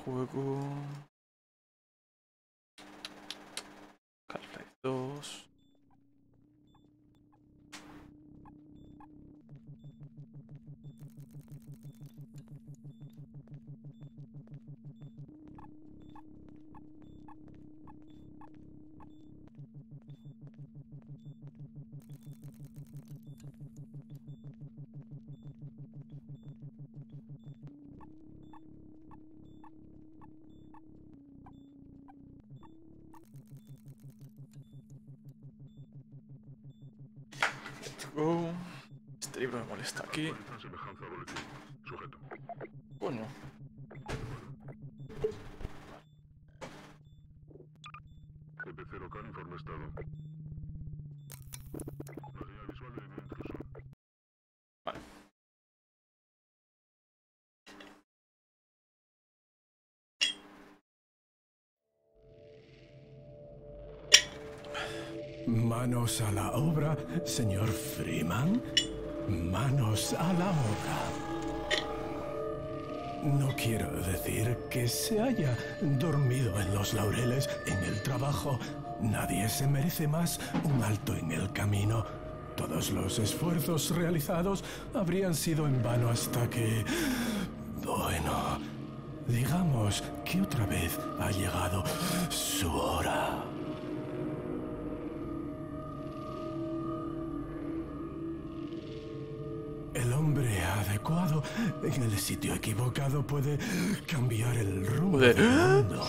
juego. Half-Life 2. Este libro me molesta aquí. Coño. CPC local, informe estado. Material visual de intruso. Vale. Manos a la obra, señor Freeman. Manos a la obra. No quiero decir que se haya dormido en los laureles en el trabajo. Nadie se merece más un alto en el camino. Todos los esfuerzos realizados habrían sido en vano hasta que... Bueno, digamos que otra vez ha llegado su hora. El hombre adecuado en el sitio equivocado puede cambiar el rumbo del mundo.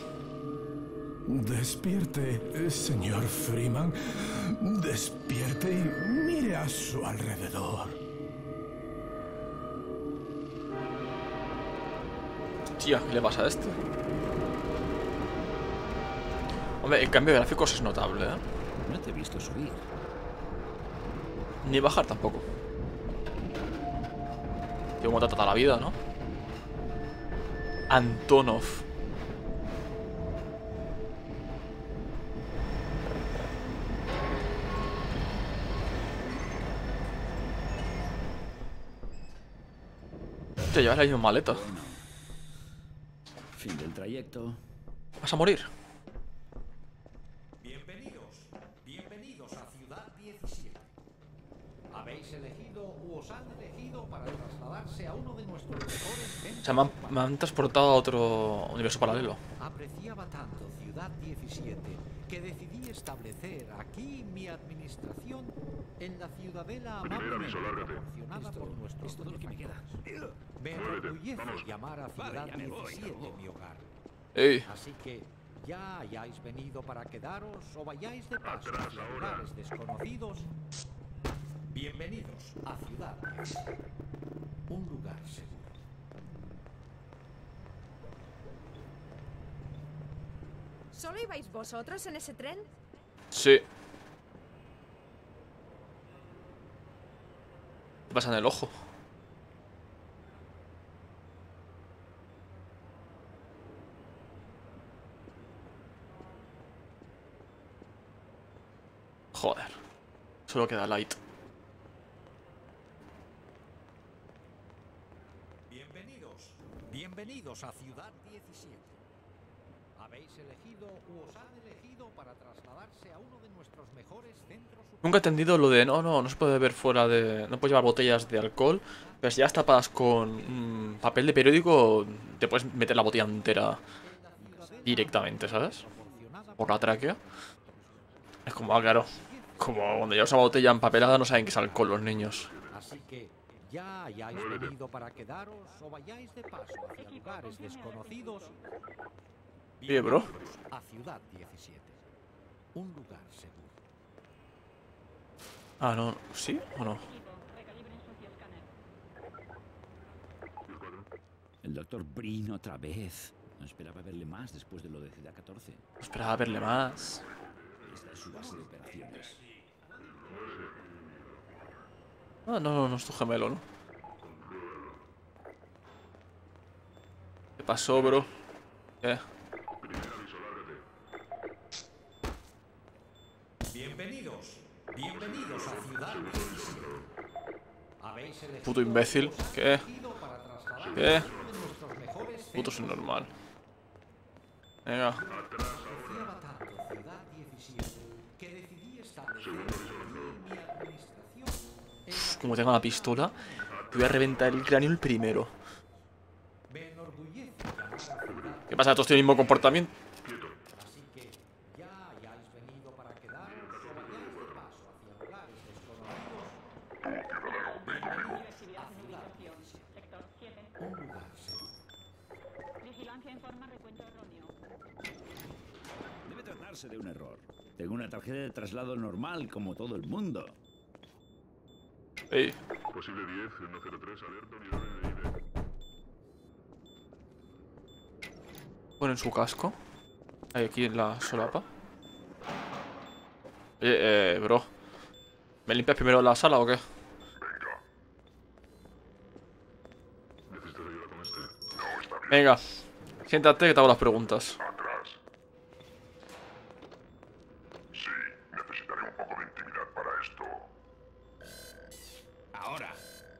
Despierte, señor Freeman. Despierte y mire a su alrededor. Tía, ¿qué le pasa a este? Hombre, el cambio de gráficos es notable, ¿eh? No te he visto subir. Ni bajar tampoco. Tío, cómo trata la vida, ¿no? Antonov. Te llevas la misma maleta. Fin del trayecto. ¿Vas a morir? Bienvenidos a Ciudad 17. Habéis elegido o os han elegido para trasladarse a uno de nuestros mejores O centros. sea, me han transportado a otro universo paralelo. Apreciaba tanto Ciudad 17 que decidí establecer aquí mi administración en la ciudadela amablemente aviso, lárgate. proporcionada por nuestros Es todo lo que me queda. Me Muévete, enorgullece vamos. llamar a Ciudad 17 mi hogar. ¡Ey! Así que ya hayáis venido para quedaros o vayáis de paso Atrás, hacia ahora. lugares desconocidos, bienvenidos a Ciudad 17, un lugar seguro. ¿Solo ibais vosotros en ese tren? Sí. ¿Qué pasa en el ojo? Joder. Solo queda Light. Bienvenidos a Ciudad 17. Habéis elegido o os han elegido para trasladarse a uno de nuestros mejores centros. Nunca he entendido lo de no se puede beber fuera de... No puedes llevar botellas de alcohol, pero si ya está tapadas con papel de periódico, te puedes meter la botella entera directamente, ¿sabes? Por la tráquea. Es como, claro, como cuando llevas una botella empapelada no saben que es alcohol los niños. Así que ya hayáis venido para quedaros o vayáis de paso hacia lugares desconocidos. Oye, bro. A Ciudad 17, un lugar seguro. Ah, no. ¿Sí o no? El doctor Brin otra vez. No esperaba verle más después de lo de Ciudad 14. Esperaba verle más. Esta es su base de operaciones. Ah, no es tu gemelo, ¿no? ¿Qué pasó, bro? ¿Qué? Bienvenidos a Ciudad 17. Habéis elegido Puto imbécil. o os han ¿Qué? elegido para trasladaros ¿Qué? a uno de nuestros mejores Puto centros. subnormal. Venga. Apreciaba tanto Ciudad 17 que decidí establecer mi administración en la Como tengo la pistola, te voy a reventar el cráneo el primero. Me enorgullece llamar a Ciudad, ¿Qué pasa? Todos tienen el mismo comportamiento. así que ya hayáis venido para quedaros o vayáis de paso hacia lugares desconocidos. Bienvenidos a Ciudad 17. Sector 7. Un lugar seguro. Vigilancia informa recuento erróneo. Debe tratarse de un error. Tengo una tarjeta de traslado normal como todo el mundo. Ey, Posible 10, 103, alerta, unidades de ID. ponen su casco. Ahí, aquí en la solapa. Bro. ¿Me limpias primero la sala o qué? ¿Necesitas ayuda con este? Venga, siéntate que te hago las preguntas. Atrás. Sí, necesitaré un poco de intimidad para esto. Ahora.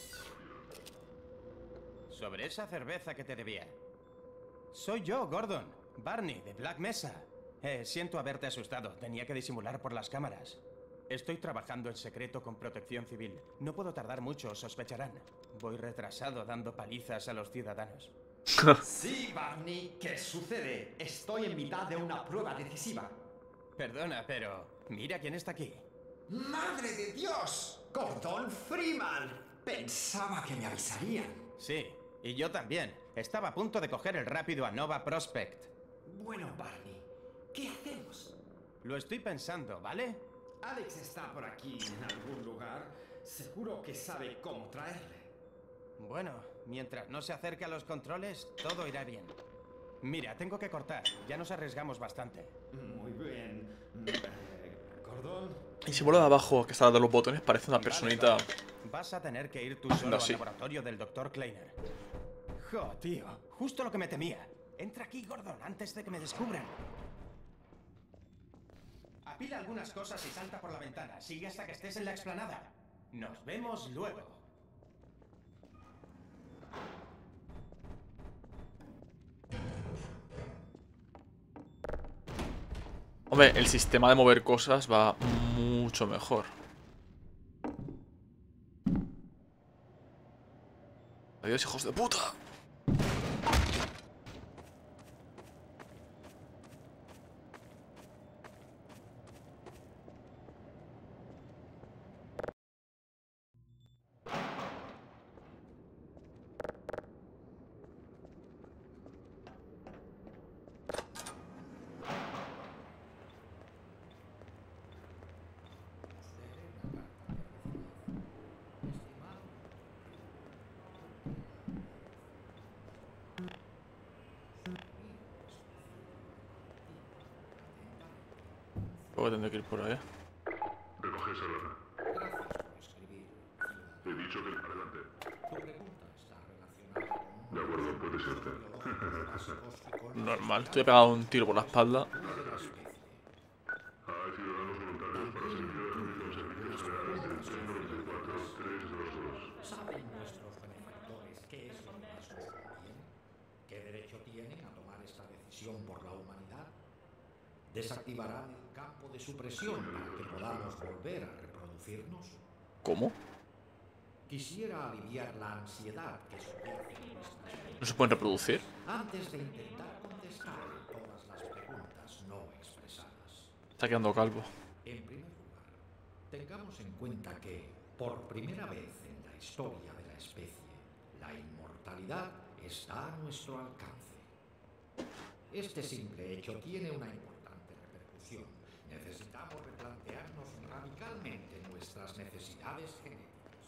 Sobre esa cerveza que te debía. Soy yo, Gordon. Barney, de Black Mesa. Siento haberte asustado. Tenía que disimular por las cámaras. Estoy trabajando en secreto con Protección Civil. No puedo tardar mucho, sospecharán. Voy retrasado dando palizas a los ciudadanos. Sí, Barney, ¿qué sucede? Estoy en mitad de una prueba decisiva. Perdona, pero mira quién está aquí. ¡Madre de Dios! ¡Gordon Freeman! Pensaba que me avisarían. Sí, y yo también. Estaba a punto de coger el rápido a Nova Prospect. Bueno, Barney, ¿qué hacemos? Lo estoy pensando, ¿vale? Alex está por aquí en algún lugar. Seguro que sabe cómo traerle. Bueno, mientras no se acerque a los controles, todo irá bien. Mira, tengo que cortar. Ya nos arriesgamos bastante. Muy bien. Gordon, Y si vuelvo de abajo, que está dando los botones, parece una personita. Vas a tener que ir tú solo No, al sí. laboratorio del Dr. Kleiner. Jo, tío. Justo lo que me temía. Entra aquí, Gordon, antes de que me descubran. Apila algunas cosas y salta por la ventana. Sigue hasta que estés en la explanada. Nos vemos luego. Hombre, el sistema de mover cosas va mucho mejor. Adiós, hijos de puta. Luego tendré que ir por ahí. Recoge esa lata. Gracias por escribir, Ciudad. He dicho que adelante. Tu pregunta está relacionada con De acuerdo, puede serte. básicos y con Normal, te he pegado un tiro por la espalda. de la especie. Hay ciudadanos voluntarios para servir a los servicios generales del 694-322. ¿Saben nuestros benefactores qué es lo que más nos conviene? ¿Qué derecho tienen a tomar esta decisión por la humanidad? ¿Desactivarán el campo de supresión para que podamos volver a reproducirnos? ¿Cómo? Quisiera aliviar la ansiedad que subyace en nuestras vidas ¿No se pueden reproducir? antes de intentar contestar todas las preguntas no expresadas. Está quedando calvo. En primer lugar, tengamos en cuenta que, por primera vez en la historia de la especie, la inmortalidad está a nuestro alcance. Este simple hecho tiene una importante repercusión. Necesitamos replantearnos radicalmente nuestras necesidades genéticas.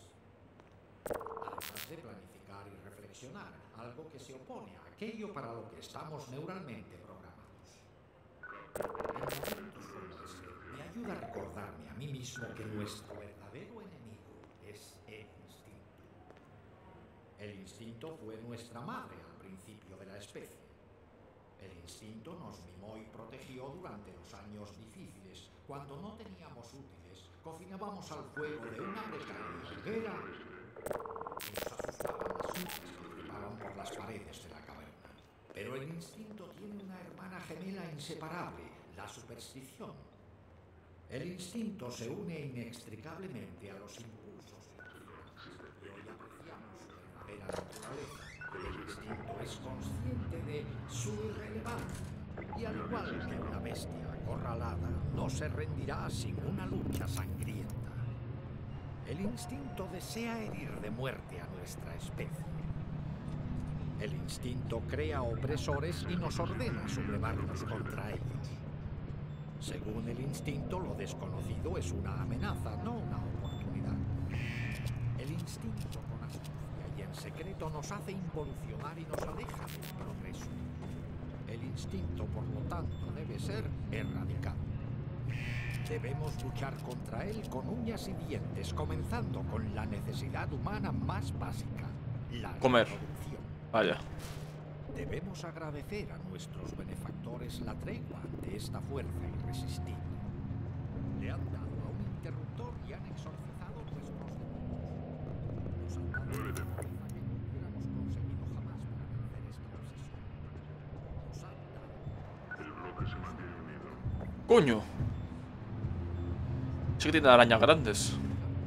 Además de planificar y reflexionar, algo que se opone a aquello para lo que estamos neuralmente programados. En momentos como este, me ayuda a recordarme a mí mismo que nuestro verdadero enemigo es el instinto. El instinto fue nuestra madre al principio de la especie. El instinto nos mimó y protegió durante los años difíciles. Cuando no teníamos útiles, cocinábamos al fuego de una precaria hoguera y nos asustaban las sombras que trepaban por las paredes de la caverna. Pero el instinto tiene una hermana gemela inseparable, la superstición. El instinto se une inextricablemente a los impulsos que hoy apreciamos su verdadera naturaleza. El instinto es consciente de su irrelevancia y al igual que una bestia acorralada, no se rendirá sin una lucha sangrienta. El instinto desea herir de muerte a nuestra especie. El instinto crea opresores y nos ordena sublevarnos contra ellos. Según el instinto, lo desconocido es una amenaza, no una oportunidad. El instinto con astucia y en secreto nos hace involucionar y nos aleja del progreso. El instinto, por lo tanto, debe ser erradicado. Debemos luchar contra él con uñas y dientes, comenzando con la necesidad humana más básica, la comer. reproducción. Vaya. Debemos agradecer a nuestros benefactores la tregua ante esta fuerza irresistible. Le han dado a un interruptor y han exorcizado nuestros demonios. Nos han dado una fuerza que no hubiéramos conseguido jamás para vencer esta obsesión. Nos han dado... El bloque se mantiene unido. ¡Coño! Sí que tiene arañas grandes.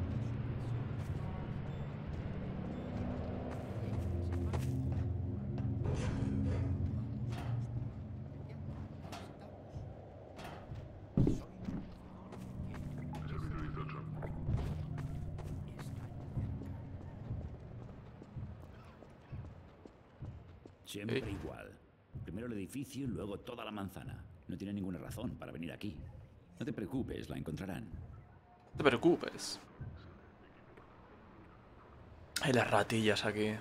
Servicio 18. Siempre igual. Primero el edificio y luego toda la manzana. No tiene ninguna razón para venir aquí. No te preocupes, la encontrarán. No te preocupes. Hay las ratillas aquí.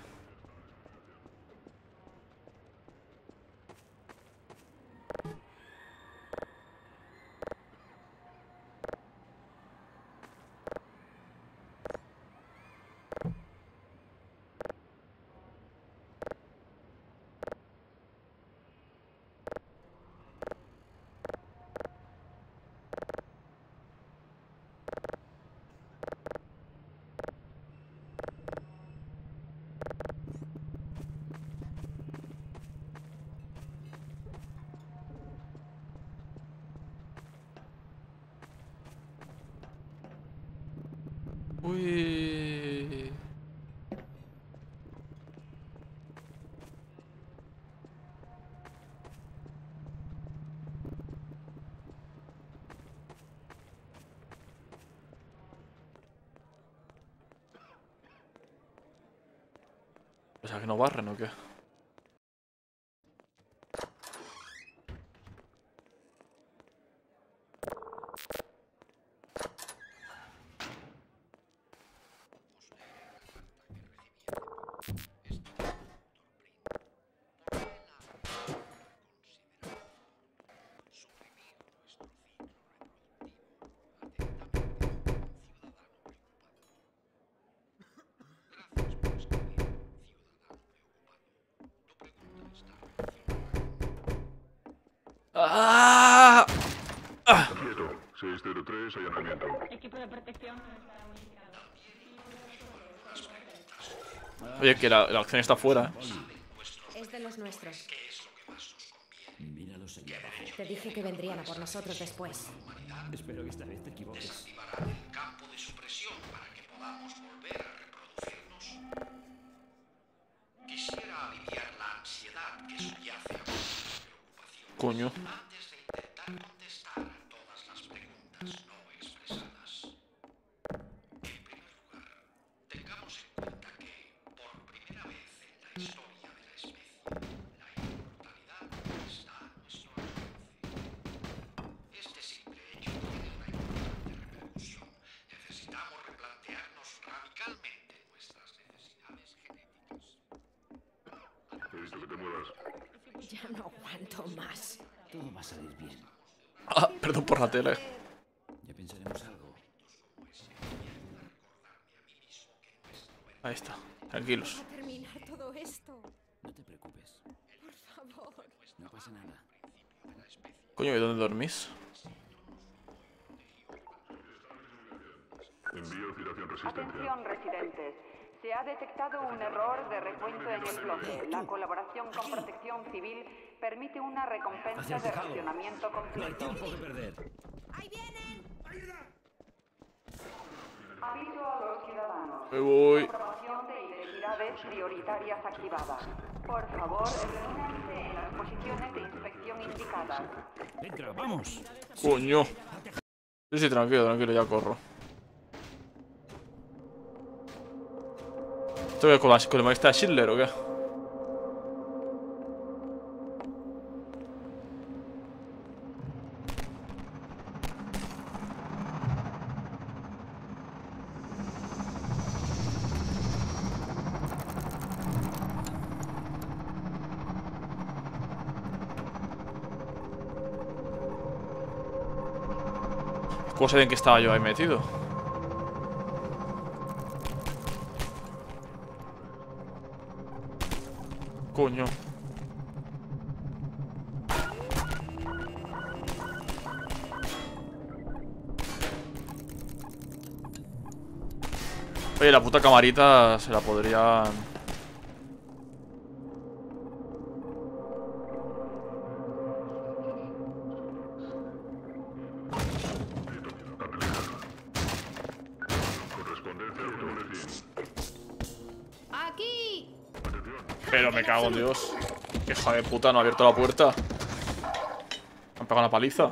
Uy. O sea, que no barren o qué. ¡Ah! Quieto. 603, allanamiento. Equipo de protección no está unificado. Oye, que la acción está fuera. Es de los nuestros. Míralos allá abajo. Te dije que vendrían a por nosotros después. Espero que esta vez te equivoques. el campo de supresión para que podamos volver a reproducirnos. Quisiera aliviar la ansiedad que subyace a vuestra preocupación. Coño. Antes de intentar contestar a todas las preguntas no expresadas. En primer lugar, tengamos en cuenta que, por primera vez en la historia de la especie, la inmortalidad está a nuestro alcance. Este simple hecho tiene una importante repercusión. Necesitamos replantearnos radicalmente nuestras necesidades genéticas. He visto que te muevas. Ya no aguanto más. Todo va a salir bien. Ah, perdón por la tele. Ya pensaremos algo. Ahí está. Tranquilos. ¿Va a terminar todo esto? No te preocupes. Por favor. No pasa nada. Coño, ¿y dónde dormís? Envío citación resistencia. Atención, residentes. Se ha ha detectado un error de recuento en el bloque. La colaboración con Protección Civil permite una recompensa de racionamiento No hay completo. tiempo que perder. ¡Ahí vienen! Aviso a los ciudadanos. Me voy. Promoción de identidades prioritarias activadas. Por favor, reúnanse en las posiciones de inspección indicadas. Entra, vamos. Coño. Sí, tranquilo, ya corro. ¿Esto qué con el maestra de Schindler o qué? ¿Cómo saben que estaba yo ahí metido? Coño. Oye, la puta camarita se la podrían... Correspondencia al boletín. ¡Aquí! Pero me cago en Dios. Que hija de puta, no ha abierto la puerta. Me han pegado una paliza.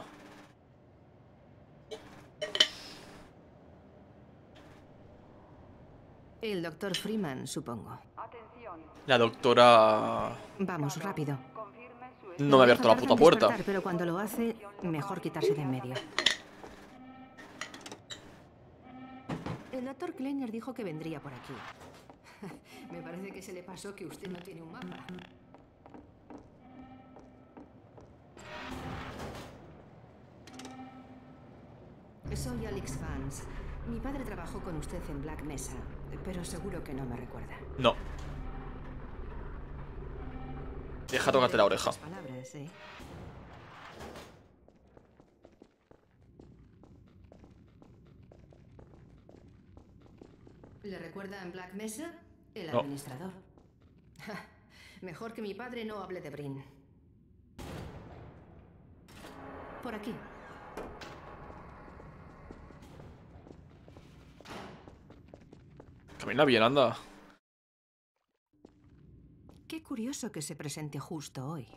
El doctor Freeman, supongo. Atención. La doctora... Vamos, rápido. Confirme su No me ha abierto la Tarda en puta puerta. despertar, pero cuando lo hace, mejor quitarse de en medio. El doctor Kleiner dijo que vendría por aquí. Me parece que se le pasó que usted no tiene un mapa. Soy Alex Vance. Mi padre trabajó con usted en Black Mesa, pero seguro que no me recuerda. No. Deja tocarte la oreja. Esas palabras, ¿eh? ¿Le recuerda en Black Mesa? El No. administrador. Ja, mejor que mi padre no hable de Brin. Por aquí. Camina bien, anda. Qué curioso que se presente justo hoy.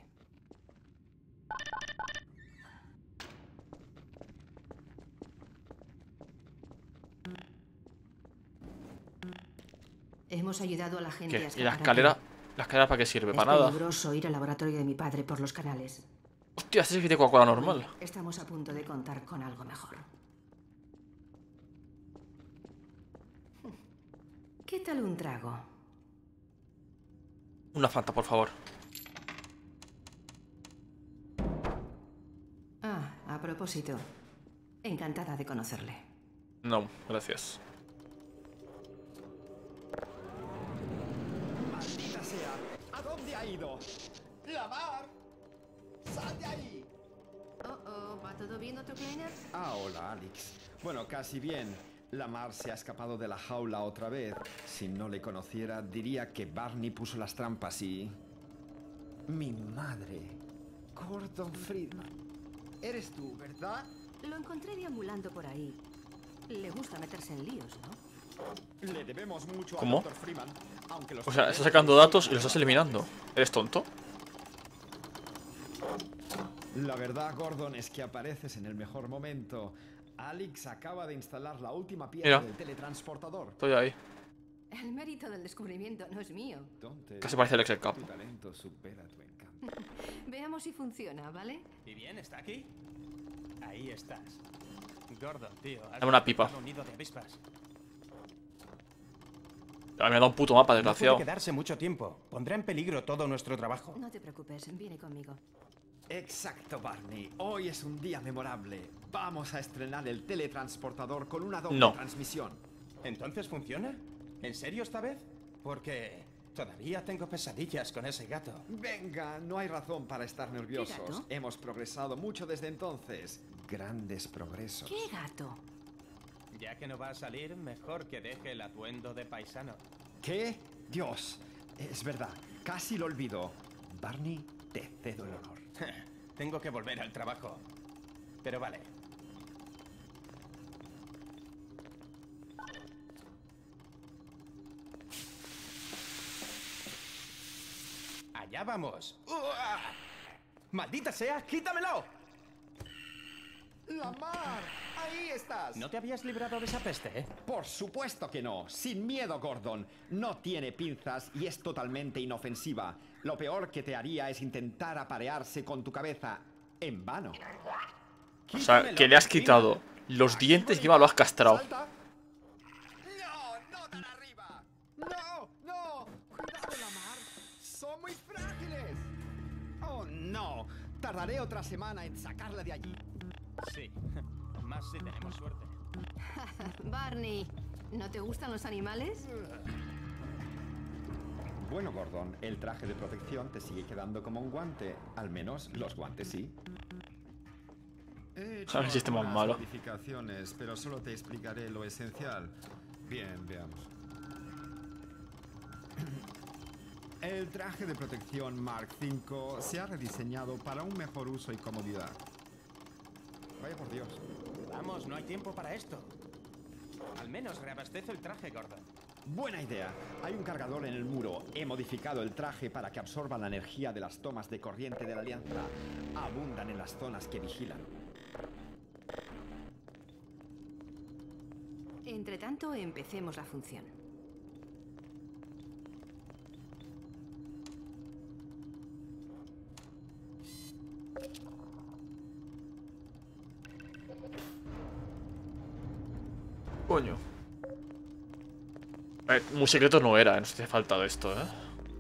Hemos ayudado a la gente a ¿Qué? ¿Y escapar la aquí. escalera? ¿La escalera para qué sirve? Es Para nada. peligroso ir al laboratorio de mi padre por los canales. Hostia, este es que tiene Coca-Cola normal. Estamos a punto de contar con algo mejor. ¿Qué tal un trago? Una Fanta, por favor. Ah, a propósito. Encantada de conocerle. No, gracias. ¡Maldita sea! ¿A dónde ha ido? ¡La mar! ¡Sal de ahí! ¿Va todo bien, doctor Kleiner? Ah, hola, Alex. Bueno, casi bien. La Mar se ha escapado de la jaula otra vez. Si no le conociera, diría que Barney puso las trampas y... Mi madre. Gordon Freeman. Eres tú, ¿verdad? Lo encontré deambulando por ahí. Le gusta meterse en líos, ¿no? Le debemos mucho ¿Cómo? a Dr. Freeman, aunque los O sea, estás sacando datos y los estás eliminando. ¿Eres tonto? La verdad, Gordon, es que apareces en el mejor momento. Alex acaba de instalar la última pieza Mira. del teletransportador. Estoy ahí. El mérito del descubrimiento no es mío. Casi parece el Excel Cup. Tu talento supera tu encanto. Veamos si funciona, ¿vale? ¿Y bien? ¿Está aquí? Ahí estás. Gordon, tío. has Dame una pipa. encontrado un nido de avispas. Me ha dado un puto mapa, No desgraciado. puede quedarse mucho tiempo. Pondrá en peligro todo nuestro trabajo. No te preocupes, viene conmigo. Exacto, Barney. Hoy es un día memorable. Vamos a estrenar el teletransportador con una doble No. transmisión. ¿Entonces funciona? ¿En serio esta vez? Porque todavía tengo pesadillas con ese gato. Venga, no hay razón para estar nerviosos. ¿Qué gato? Hemos progresado mucho desde entonces. Grandes progresos. ¿Qué gato? Ya que no va a salir, mejor que deje el atuendo de paisano. ¿Qué? Dios, es verdad, casi lo olvido. Barney, te cedo el honor. Tengo que volver al trabajo. Pero vale. Allá vamos. ¡Uah! ¡Maldita sea! ¡Quítamelo! ¡Lamar! ¡Ahí estás! ¿No te habías librado de esa peste, eh? Por supuesto que no. Sin miedo, Gordon. No tiene pinzas y es totalmente inofensiva. Lo peor que te haría es intentar aparearse con tu cabeza. En vano. O sea, que le has quitado los dientes y encima lo has castrado. ¡Salta! ¡No! ¡No tan arriba! ¡No! ¡No! ¡Cuidado, Lamar! ¡Son muy frágiles! ¡Oh, no! Tardaré otra semana en sacarla de allí. Sí. Más si tenemos suerte. Barney, ¿no te gustan los animales? Bueno, Gordon, el traje de protección te sigue quedando como un guante. Al menos los guantes sí. A ver si este más malo. Modificaciones, pero solo te explicaré lo esencial. Bien, veamos. El traje de protección Mark V se ha rediseñado para un mejor uso y comodidad. Vaya por Dios. Vamos, no hay tiempo para esto. Al menos reabastezo el traje, Gordon. Buena idea. Hay un cargador en el muro. He modificado el traje para que absorba la energía de las tomas de corriente de la Alianza. Abundan en las zonas que vigilan. Entre tanto, empecemos la función. Coño. Muy secreto no era, no se hace falta de esto, ¿eh?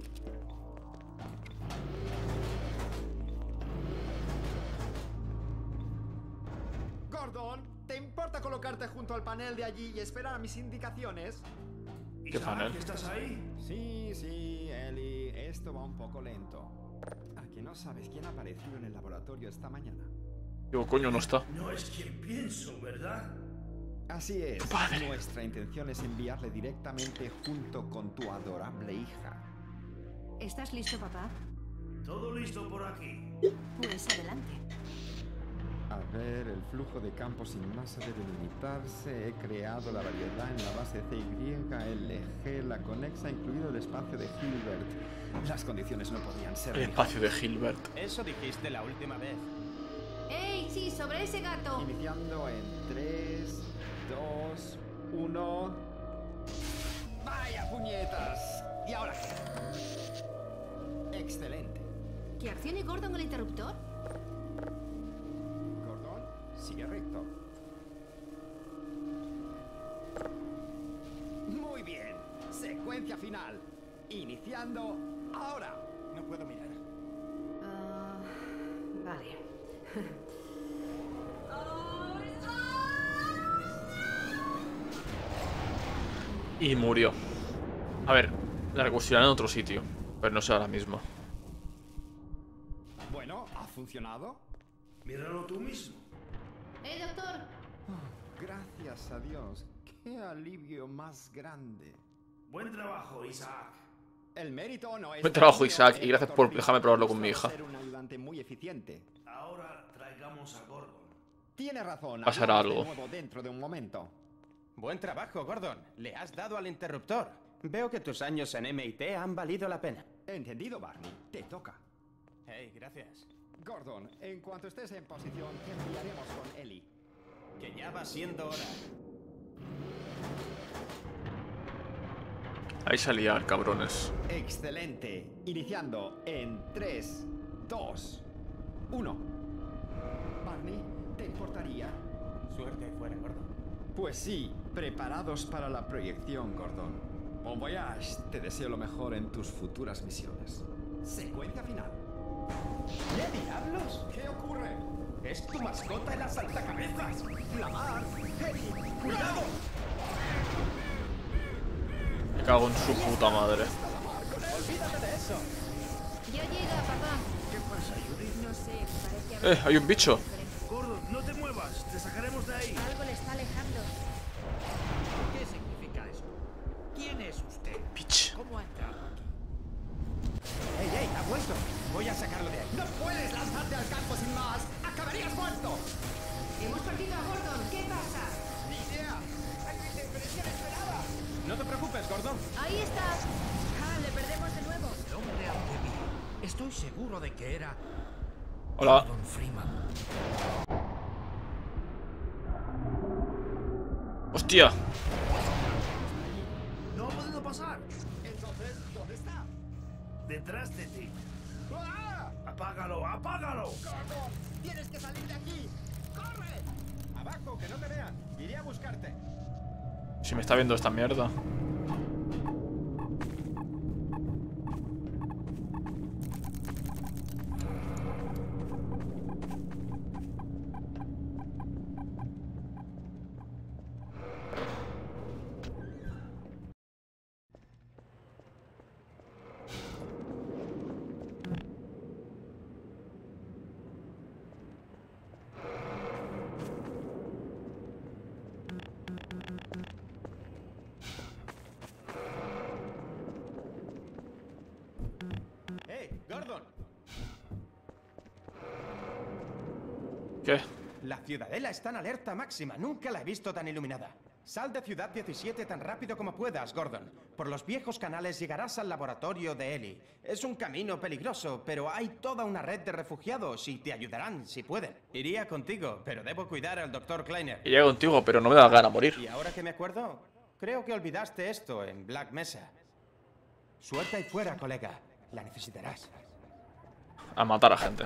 Gordon, ¿te importa colocarte junto al panel de allí y esperar a mis indicaciones? ¿Qué panel? ¿Estás ahí? Sí, Ellie, esto va un poco lento. ¿A que no sabes quién ha aparecido en el laboratorio esta mañana? Digo, coño, no está. No es quien pienso, ¿verdad? Así es. Padre. Nuestra intención es enviarle directamente junto con tu adorable hija. ¿Estás listo, papá? Todo listo por aquí. Pues adelante. A ver, el flujo de campo sin masa debe limitarse. He creado la variedad en la base CYLG, la conexa, incluido el espacio de Hilbert. Las condiciones no podían ser El espacio de Hilbert. Eso dijiste la última vez. ¡Ey, sí, sobre ese gato! Iniciando en 3, 2, 1... ¡Vaya puñetas! ¿Y ahora qué? Excelente. ¿Que accione Gordon el interruptor? Gordon, sigue recto. Muy bien. Secuencia final. Iniciando ahora. No puedo mirar. Vale. Y murió. A ver, la recursionaré en otro sitio, pero no sé ahora mismo. Bueno, ¿ha funcionado? Míralo tú mismo. Doctor! Gracias a Dios. Qué alivio más grande. Buen trabajo, Isaac. El mérito no es... Buen trabajo, Isaac, y gracias por dejarme probarlo con mi hija. Ser un ayudante muy eficiente. Ahora traigamos a Gordon. Tiene razón. Pasará hablamos algo. de nuevo dentro de un momento. Buen trabajo, Gordon. Le has dado al interruptor. Veo que tus años en MIT han valido la pena. Entendido, Barney. Te toca. Hey, gracias. Gordon, en cuanto estés en posición, te enviaremos con Ellie. Que ya va siendo hora. Ahí salía, cabrones. Excelente. Iniciando en 3, 2, 1. Barney, ¿te importaría? Suerte fuera, Gordon. Pues sí, preparados para la proyección, Gordon. Bon voyage, te deseo lo mejor en tus futuras misiones. Secuencia final. ¿Qué diablos? ¿Qué ocurre? ¡Es tu mascota el asaltacabezas! ¡Lamar! ¡Eddie! ¡Cuidado! Me cago en su puta madre. ¡Olvídate de eso! Ya llega, papá. ¿Qué pasa, Judith? No sé, parece Hay un bicho. Gordon, no te muevas. Te sacaremos de ahí. algo le está alejando. ¿Qué significa eso? ¿Quién es usted? Bicho. Voy a sacarlo de ahí. ¡No puedes lanzarte al campo sin más! ¡Acabarías muerto! Hemos perdido a Gordon. ¿Qué pasa? ¡Ni idea! ¡Hay una interferencia inesperada! No te preocupes, Gordon. Ahí estás. Ah, le perdemos de nuevo. El hombre al que vi. Estoy seguro de que era... Hola. Gordon Freeman. ¡Hostia! No ha podido pasar. Entonces, ¿dónde está? Detrás de ti. ¡Ah! ¡Apágalo! ¡Apágalo! ¡Gordon! ¡Tienes que salir de aquí! ¡Corre! Abajo, que no te vean. Iré a buscarte. Si me está viendo esta mierda. Gordon. ¿Qué? La ciudadela está en alerta máxima. Nunca la he visto tan iluminada. Sal de Ciudad 17 tan rápido como puedas, Gordon. Por los viejos canales llegarás al laboratorio de Ellie. Es un camino peligroso, pero hay toda una red de refugiados y te ayudarán si pueden. Iría contigo, pero debo cuidar al Dr. Kleiner. Iría contigo, pero no me da gana morir. Y ahora que me acuerdo, creo que olvidaste esto en Black Mesa. Suelta ahí fuera, colega. La necesitarás. A matar a gente.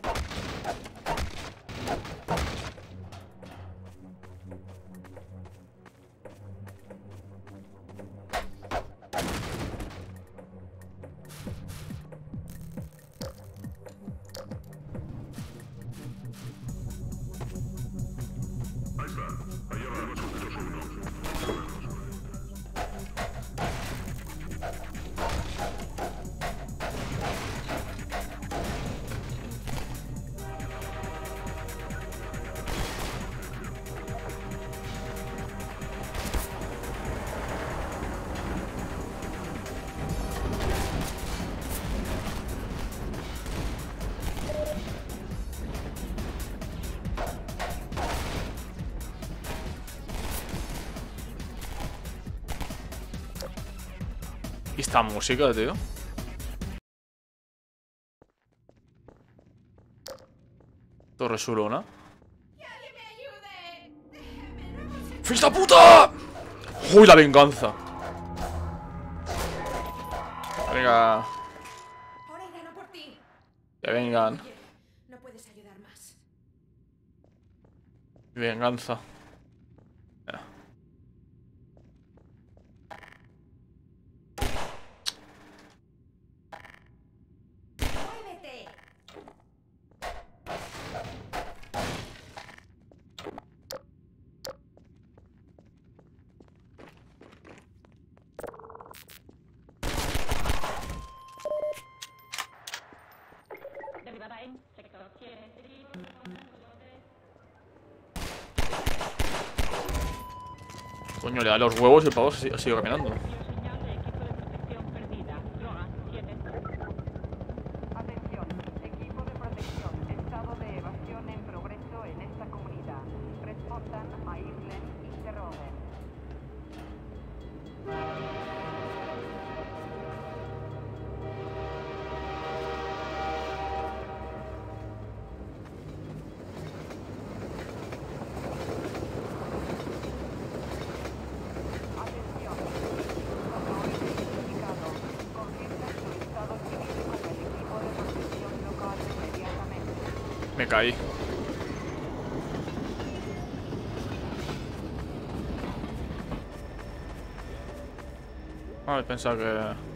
¿Y esta música, tío? Torre Sulona. ¡Fils de puta! ¡Uy, la venganza! Venga. Ahora irán a por ti. Que vengan. No puedes ayudar más. Venganza. ¡Muévete! Derribada en sector 7. Coño, le da los huevos y el pavo sigue caminando. Atención, equipo de protección, estado de evasión en progreso en esta comunidad. Respondan a Island Interroger. Atención, no identificado. Confiesa su estado civil con el equipo de protección local inmediatamente. Me caí. Ah, pensaba que...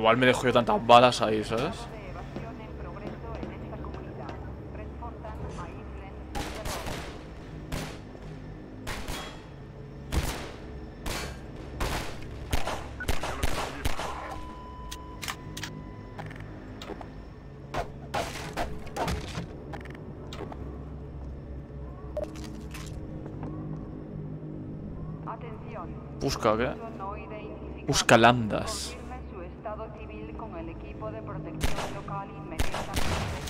igual me dejo yo tantas balas ahí, ¿sabes? Busca, ¿qué? Busca landas. Su estado civil con el equipo de protección local inmediatamente.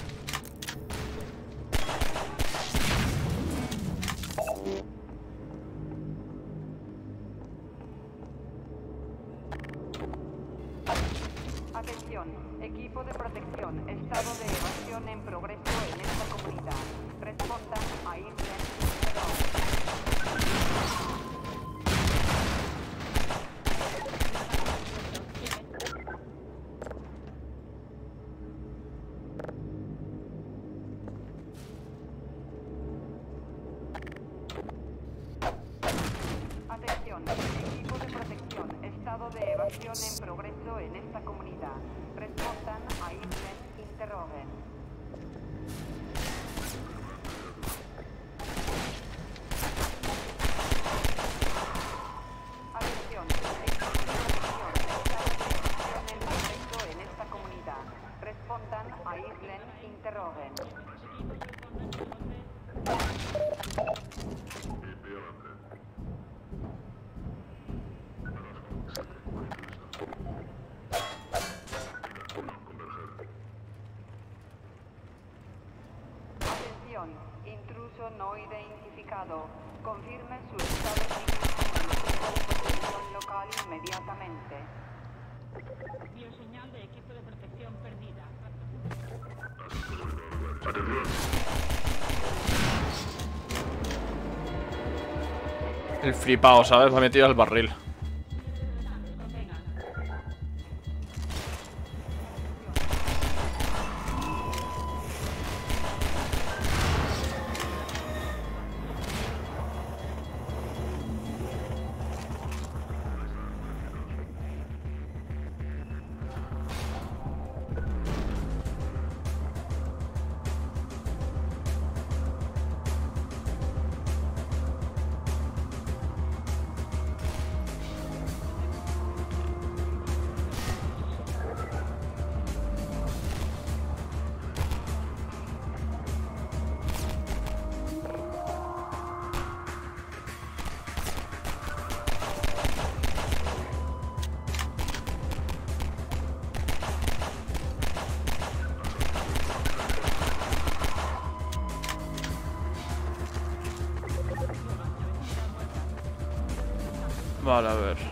Atención, equipo de protección, estado de evasión en progreso en esta comunidad. Respondan a Island. Atención, equipo de protección, estado de evasión en progreso en esta comunidad. Respondan a Island Interrogen. Atención, equipo de protección, estado de evasión en progreso en esta comunidad. Respondan a Island Interrogen. Atención, intruso no identificado. Confirme su estado civil con el equipo de protección local inmediatamente. Bioseñal de equipo de protección perdida. El flipado, ¿sabes? Me ha metido al barril. Vale, a ver.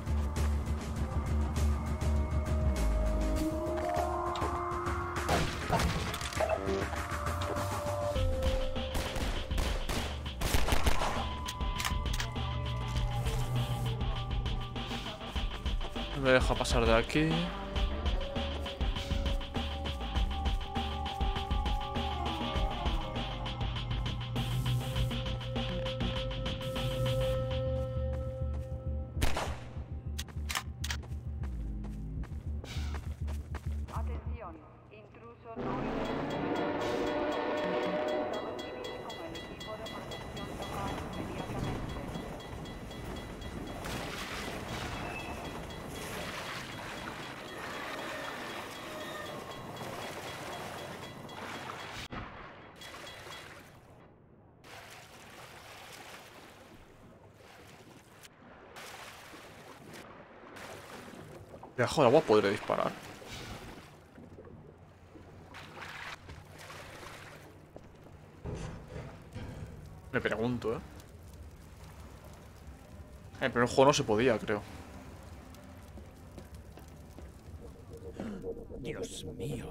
Me deja pasar de aquí. Atención, intruso no identificado. Estado civil con el equipo de protección local inmediatamente. Debajo del agua podré disparar. Me pregunto, ¿eh? En el primer juego no se podía, creo. Dios mío.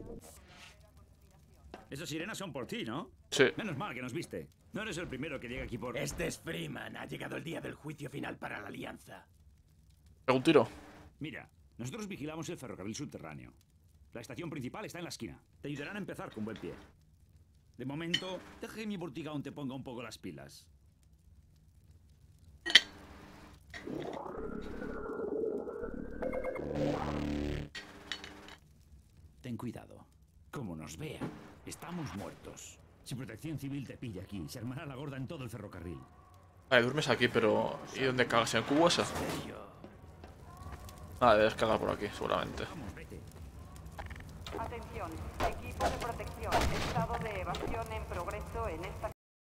Esas sirenas son por ti, ¿no? Sí. Menos mal que nos viste. No eres el primero que llega aquí por... Este es Freeman. Ha llegado el día del juicio final para la Alianza. ¿Pego un tiro? Mira, nosotros vigilamos el ferrocarril subterráneo. La estación principal está en la esquina. Te ayudarán a empezar con buen pie. De momento, deja que mi Burtigaun te ponga un poco las pilas. ten cuidado. Como nos vea, estamos muertos. Si Protección Civil te pilla aquí, se armará la gorda en todo el ferrocarril. Vale, duermes aquí, pero... ¿Y dónde cagas? ¿En el cubo ese? Ah, debes cagar por aquí, seguramente. Atención, equipo de protección, estado de evasión en progreso en esta...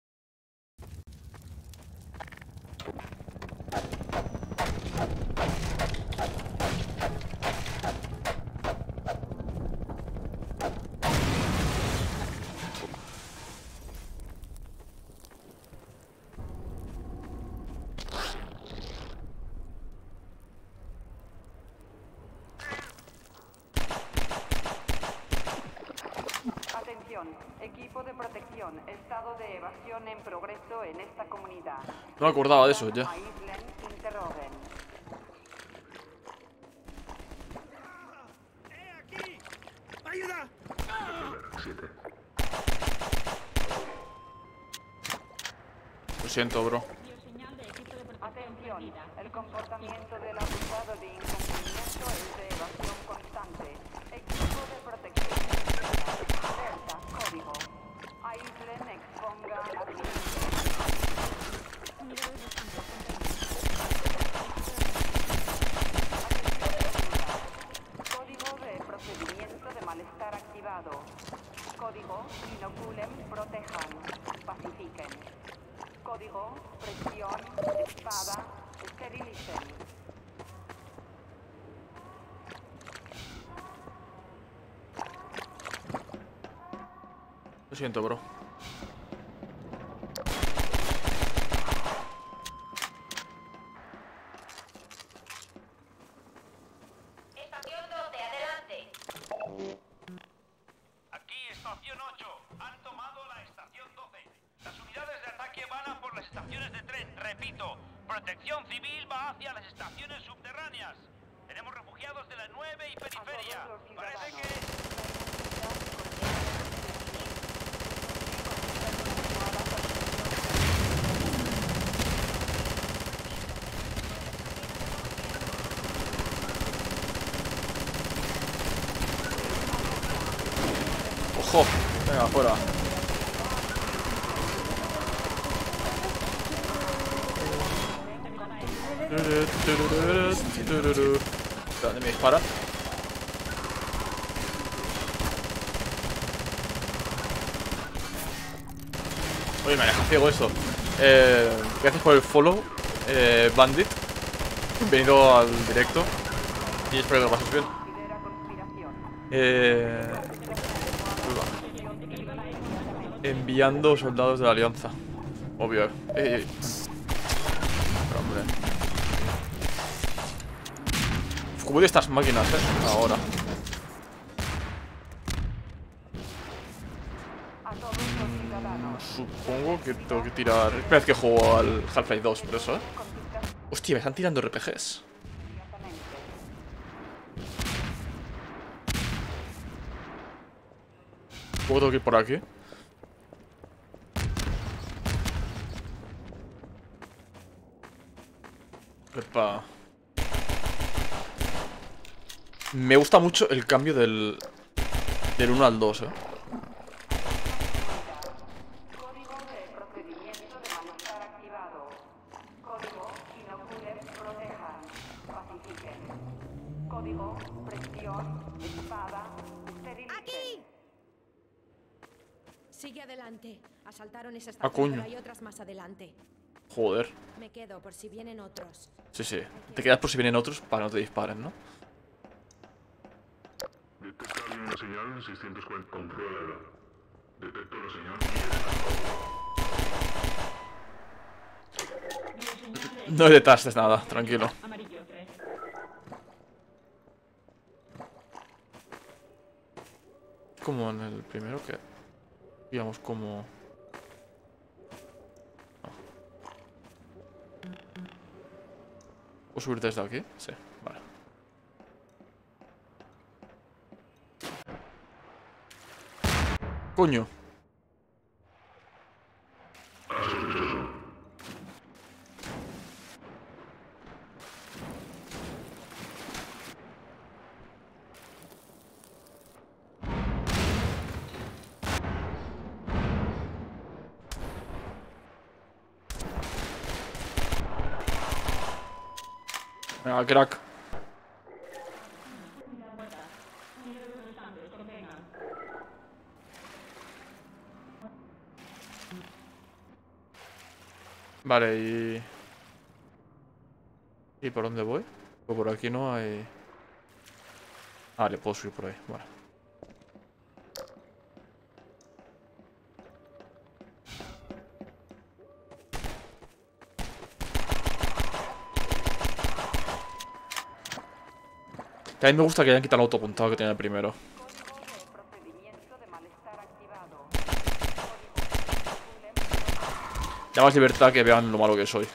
Atención, equipo de protección, estado de evasión en progreso en esta comunidad. No me acordaba de eso ya. Aíslen, interroguen. ¡Ayuda! 7. Lo siento, bro. Atención, el comportamiento del abusado de incumplimiento es de evasión constante. Equipo de protección. Alerta, código. Aíslen, expongan, Código de procedimiento de malestar activado. Código, inoculen, protejan, pacifiquen. Código, presión, espada, esterilicen. Lo siento, bro. Estación 12, adelante. Aquí, estación 8. Han tomado la estación 12. Las unidades de ataque van a por las estaciones de tren. Repito, Protección Civil va hacia las estaciones subterráneas. Tenemos refugiados de la 9 y periferia. Parece que... ¡Ojo! Venga, fuera. ¿Dónde me dispara? Oye, me deja ciego eso. Gracias por el follow, Bandit. Bienvenido al directo. Y espero que lo pases bien. Enviando soldados de la alianza. Obvio. Pero, hombre. ¿Cómo de estas máquinas, ahora? Supongo que tengo que tirar... Es la primera vez que juego al Half-Life 2, por eso, Hostia, me están tirando RPGs. ¿Puedo tengo que ir por aquí? Epa. Me gusta mucho el cambio del 1 al 2, Código de procedimiento de malestar activado. Código, inoculen, protejan, pacifiquen. Código, presión, espada, esterilicen. ¡Aquí! Sigue adelante. Asaltaron esa Ah, estación, coño. pero hay otras más adelante. Joder. Me quedo por si vienen otros. Sí, sí. Te quedas por si vienen otros para que no te disparen, ¿no? Detecta alguien una señal 640. Compruébala. Detecto la señal. No detastes nada, tranquilo. Como en el primero que... Digamos como... ¿Puedo subir desde aquí? Sí, vale. Coño. Venga, crack. Vale, ¿y por dónde voy? Pues por aquí no hay... Ah, le puedo subir por ahí, vale. Que a mí me gusta que hayan quitado el autopuntado que tenía el primero. Da más libertad que vean lo malo que soy.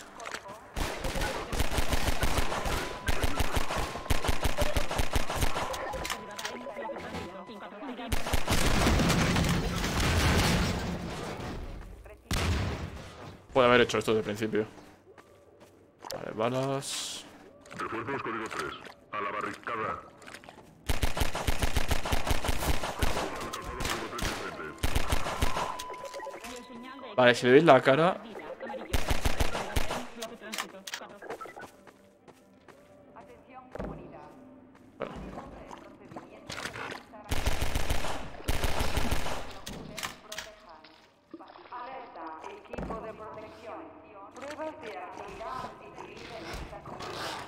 Puede haber hecho esto desde el principio. Vale, balas. Refuerzos código 3. A la barricada. Vale, si le veis la cara... Bueno. Equipo de protección. Pruebas de actividad civil en esta comunidad.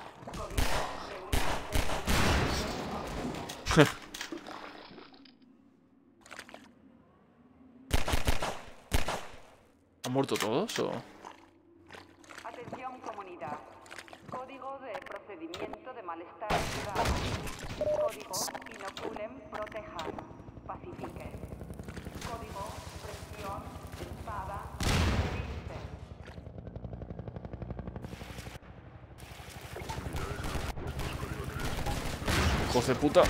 ¿Han muerto todos o...? Atención comunidad. Código de procedimiento de malestar activado. Código inoculen, protejan, pacifiquen. Código presión, espada, viste. Hijos de puta.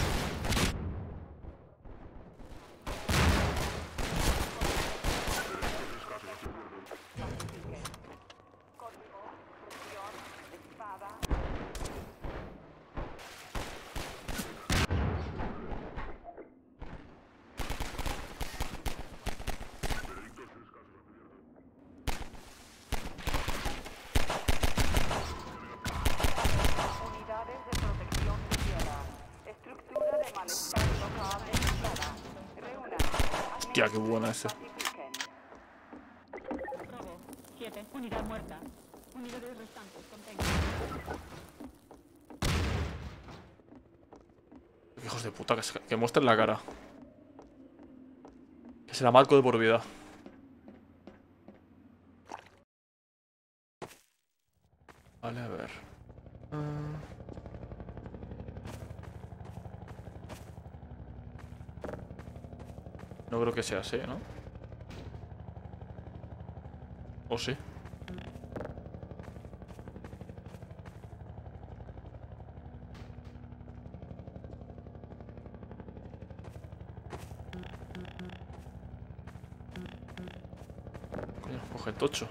Unidades de protección de tierra. Estructura de malestar local aislada. Reúnan. Hostia, qué buena esa. Robo. 7. Unidad muerta. Unidades restantes. Contengan. Hijos de puta, que muestren la cara. Que se la marco de por vida. Vale, a ver. No creo que sea así, ¿no? ¿O sí? Coño, coge el tocho.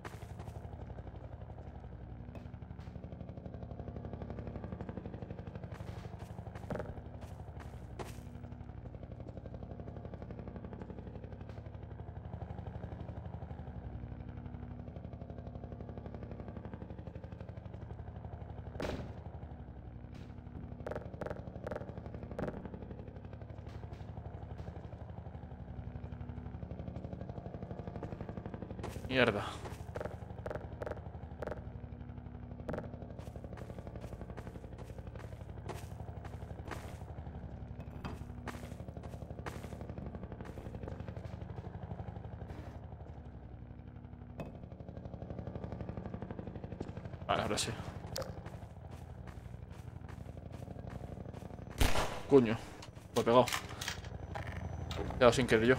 Mierda. Vale, ahora sí. Coño, lo he pegado. Le he dado sin querer yo.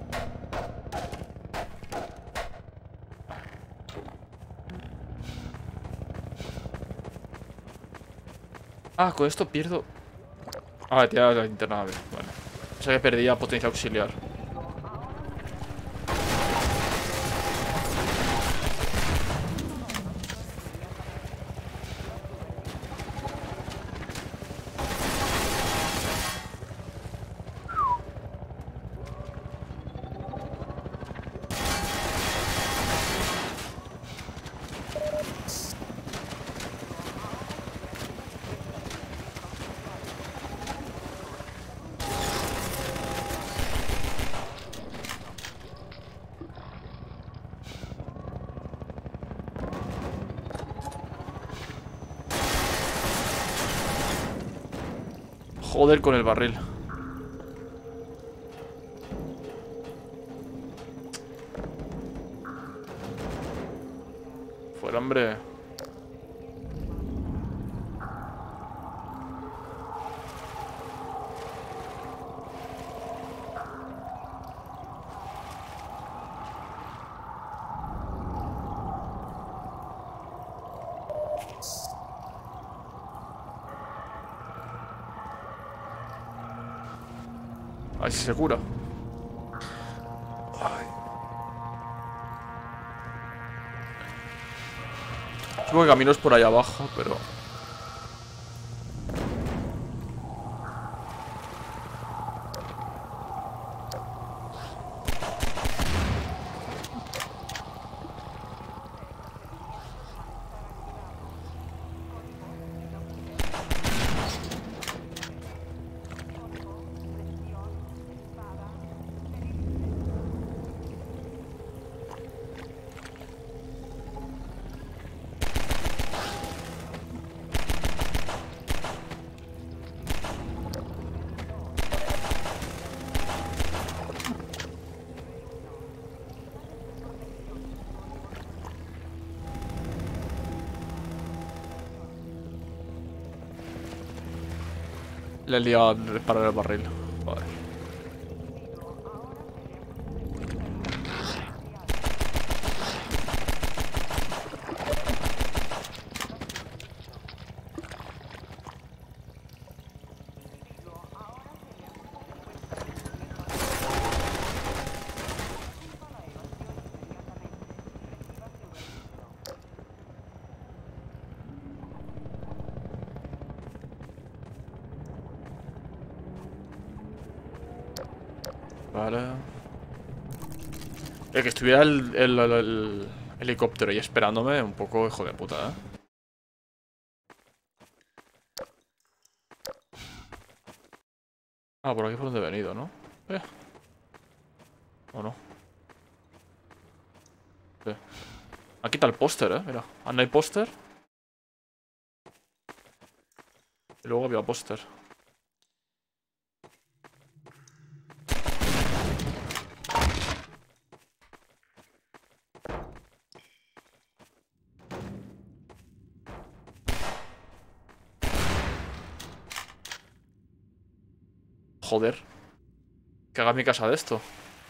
Ah, con esto pierdo... Ah, he tirado la linterna, vale. O sea que perdía potencia auxiliar. Joder con el barril. Fuera, hombre. A ver si se cura. Supongo que camino es por ahí abajo, pero... Le he liado a disparar el barril. Joder. Vale. El que estuviera el helicóptero ahí esperándome, un poco hijo de puta, ¿eh? Ah, por aquí es por donde he venido, ¿no? ¿O no? Aquí está el póster, ¿eh? Mira, anda hay póster. Y luego había póster. Joder. Que haga mi casa de esto.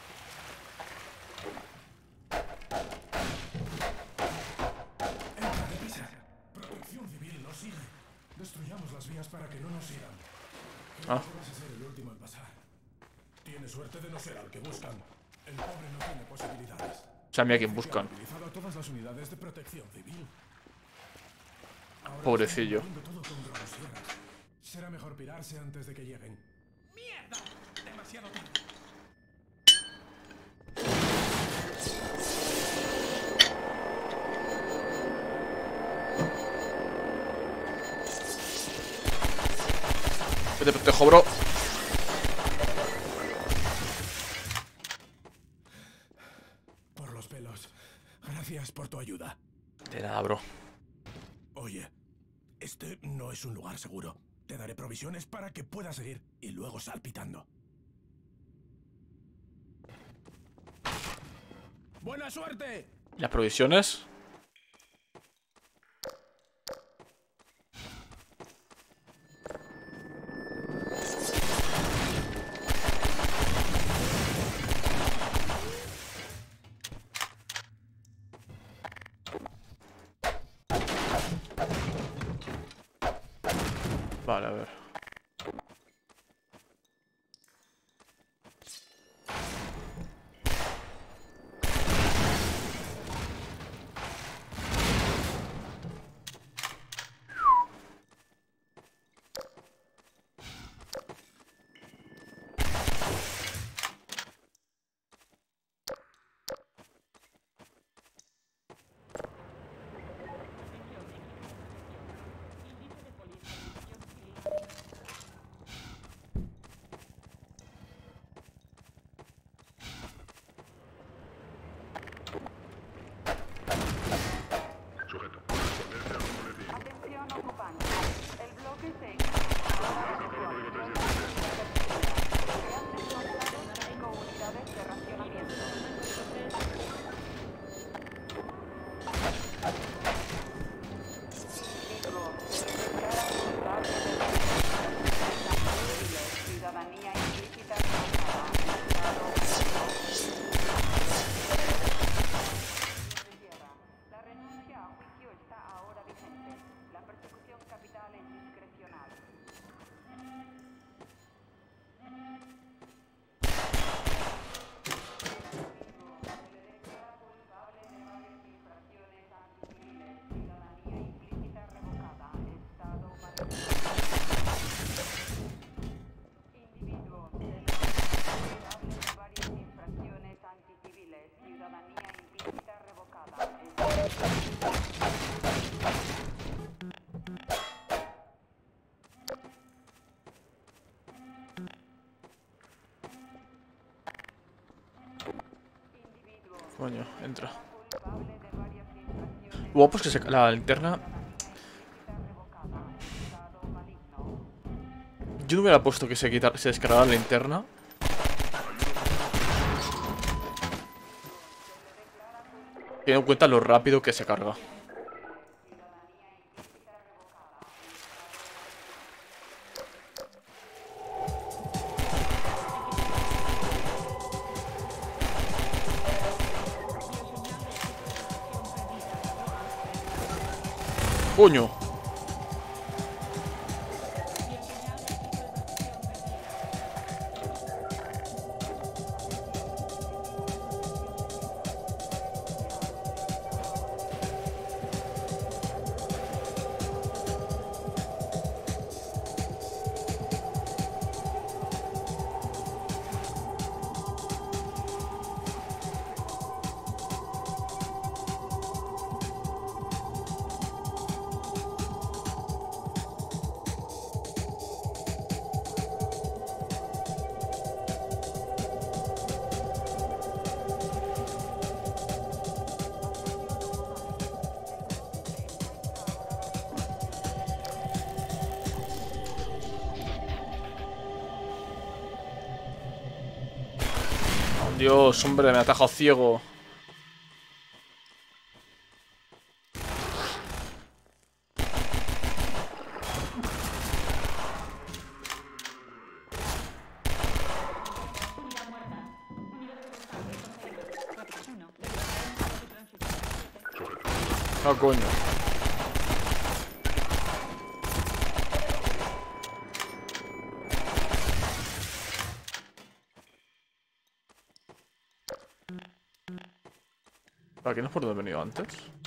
Protección civil nos sigue. Destruyamos las vías para que no nos sigan. Ah. Vas a ser el último en pasar. Tiene suerte de no ser al que buscan. El pobre no tiene posibilidades. O sea, mira quién buscan. Han utilizado a todas las unidades de protección civil. Ahora Pobrecillo. están todo con grosieras. Será mejor pirarse antes de que lleguen. ¡Mierda! Demasiado tarde. Te protejo, bro. Por los pelos. Gracias por tu ayuda. De nada, bro. Oye, este no es un lugar seguro. Te daré provisiones para que puedas seguir y luego sal pitando. ¡Buena suerte! ¿Las provisiones? Vale, a ver. Atención ocupantes. El bloque se Coño, entra. Guapo, pues que se la linterna. Yo no hubiera puesto que se descargara la linterna. Teniendo en cuenta lo rápido que se carga. ¡Coño! Dios, hombre, me ha atajado ciego. Ah, coño. ¿Aquí no es por donde he venido antes?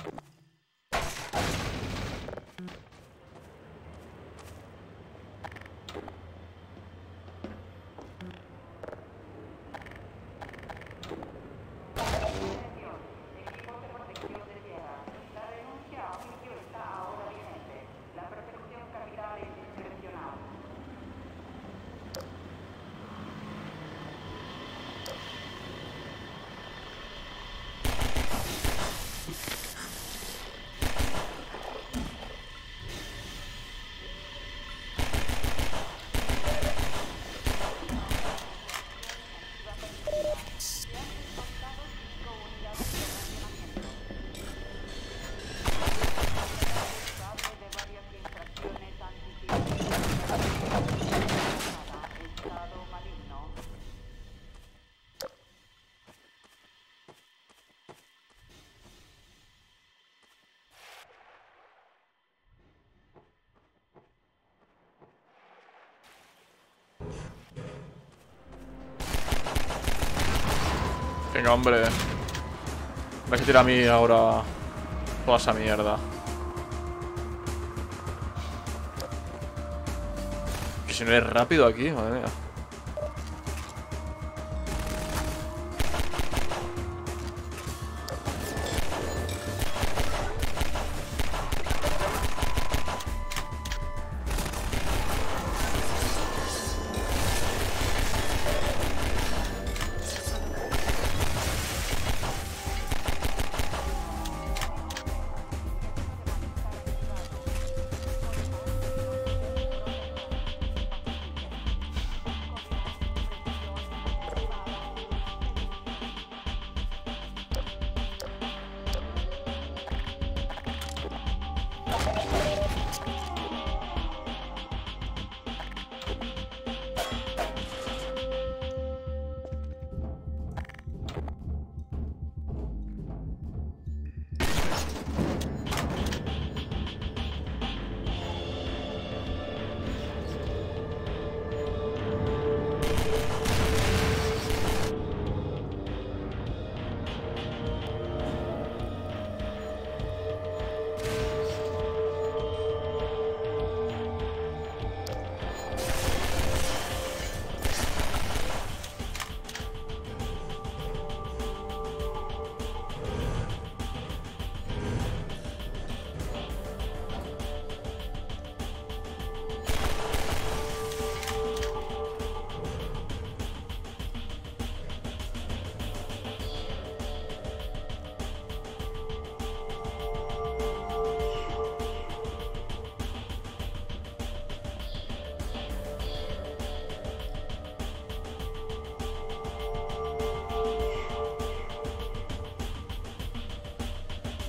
Venga, hombre. Me vais a tirar a mí ahora toda esa mierda. Que si no eres rápido aquí, madre mía.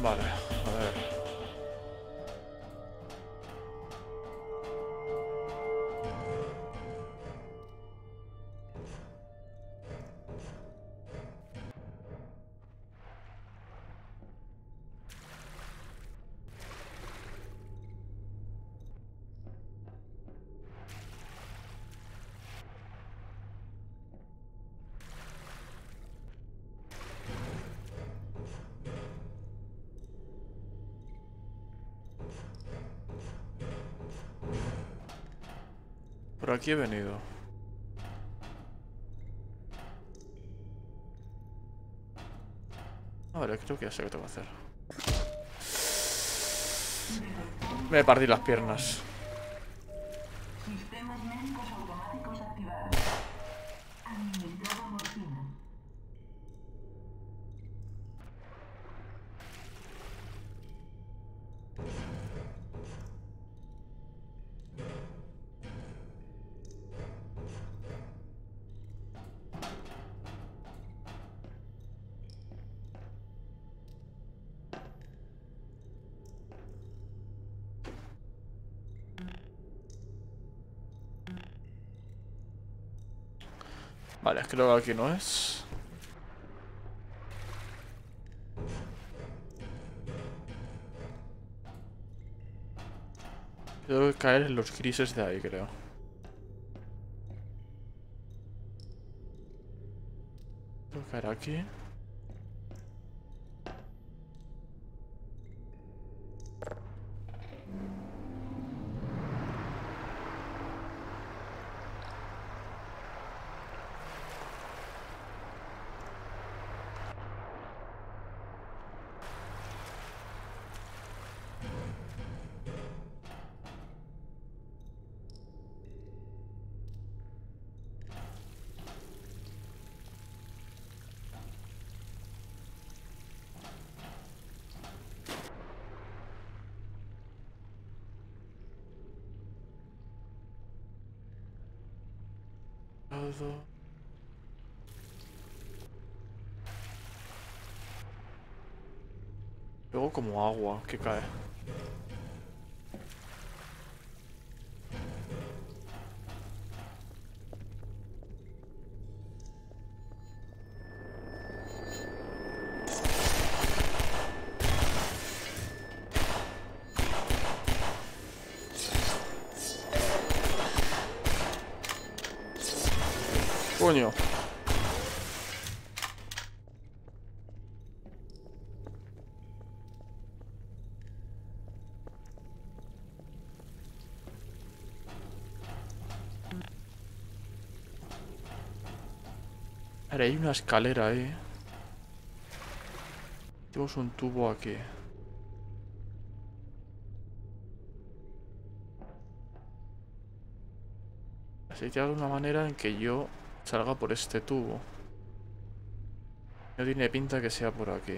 Vale, a ver. Por aquí he venido. Vale, creo que ya sé qué tengo que hacer. Me he partido las piernas. Sistemas médicos automáticos activados. Administrada morfina. Vale, creo que aquí no es. Tengo que caer en los grises de ahí, creo. Tengo que caer aquí. Luego como agua que cae. Coño. Ahora hay una escalera ahí. Tenemos un tubo aquí. Así que hay una manera en que yo salga por este tubo. No tiene pinta que sea por aquí.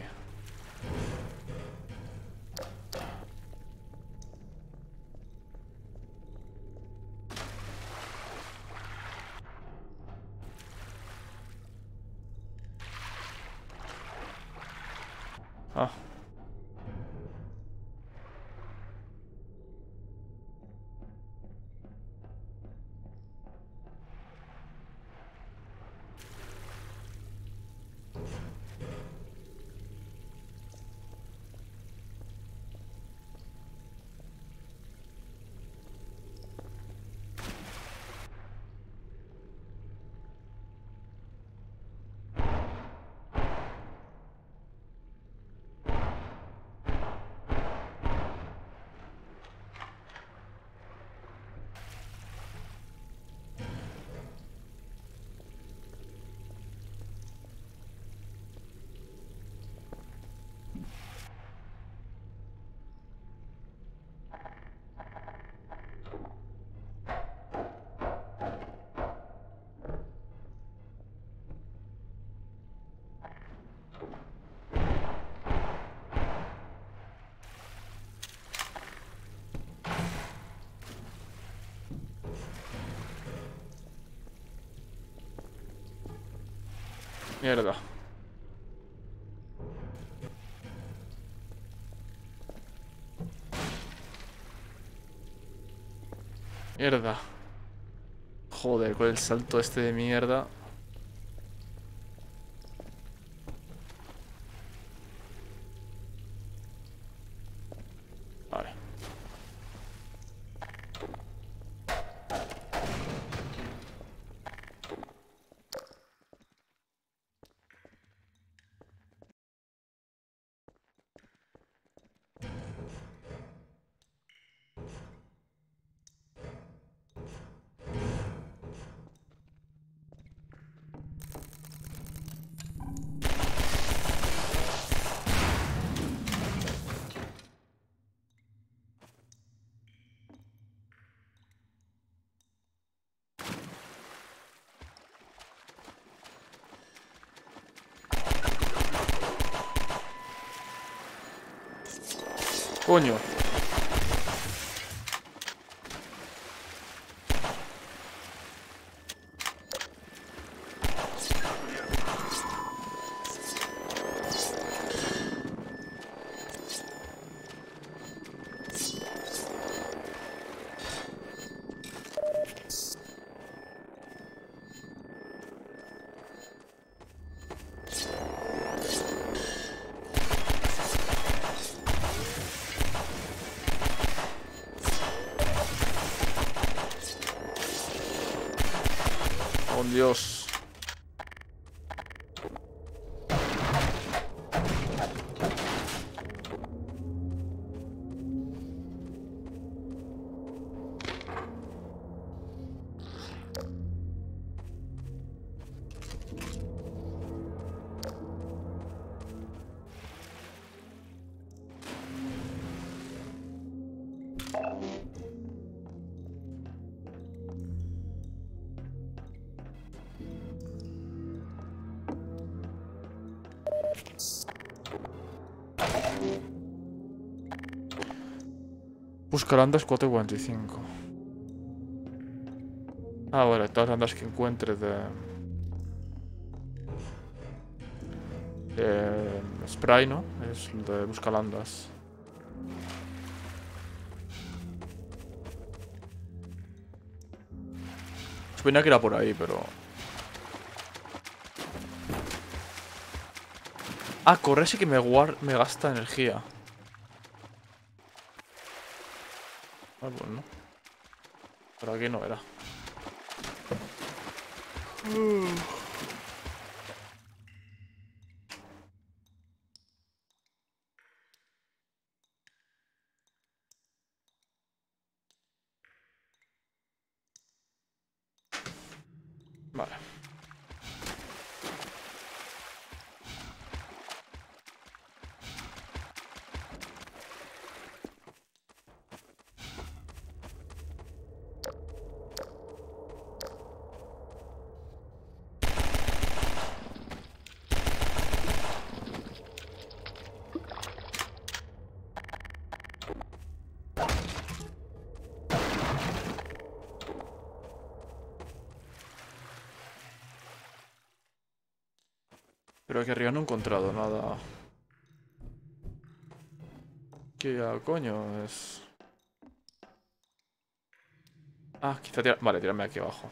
Ah. Mierda. Mierda. Joder, con el salto este de mierda. Vale. Coño. Oh, Dios. Buscar andas 445. Ah, vale, todas las andas que encuentre de spray, ¿no? Es el de buscalandas. Suponía que era por ahí, pero... Ah, correr sí que me gasta energía. Ah, bueno. Pero aquí no era. Vale. Pero aquí arriba no he encontrado nada. ¿Qué coño es? Ah, quizá tirar... Vale, tirarme aquí abajo.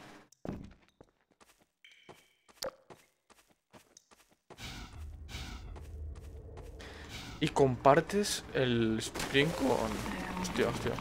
Y compartes el sprint con... Hostia, hostia.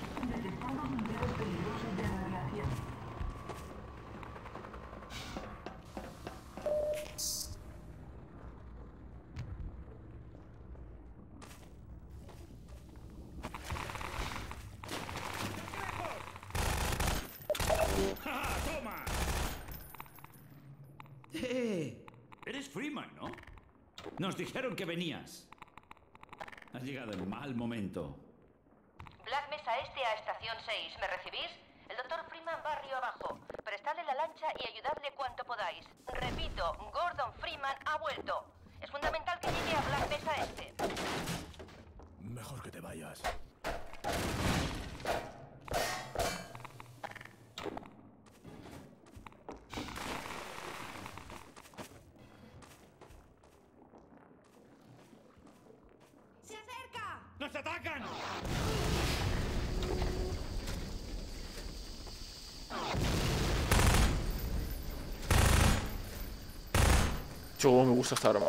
Eres Freeman, ¿no? Nos dijeron que venías. Has llegado en mal momento. Black Mesa Este a Estación 6, ¿me recibís? El Dr. Freeman va río abajo. Prestadle la lancha y ayudadle cuanto podáis. Repito, Gordon Freeman ha vuelto. Es fundamental que llegue a Black Mesa Este. Mejor que te vayas. ¡Se acerca! ¡Nos atacan! Cómo me gusta esta arma,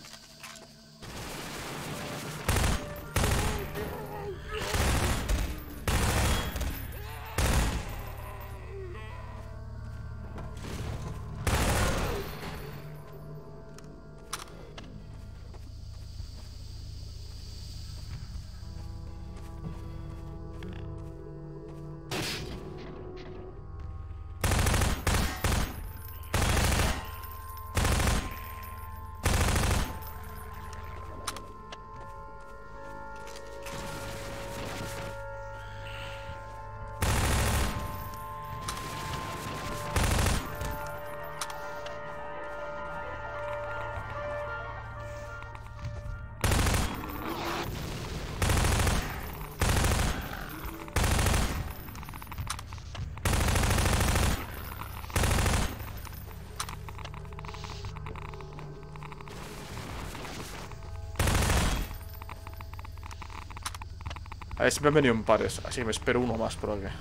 A ver, siempre han venido en pares, así que me espero uno más por aquí.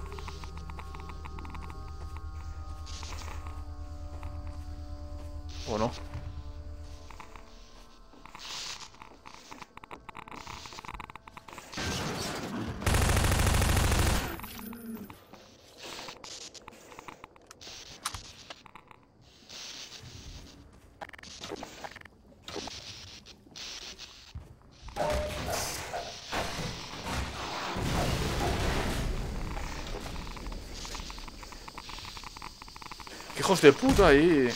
¿O no? ¡Qué hijos de puta ahí!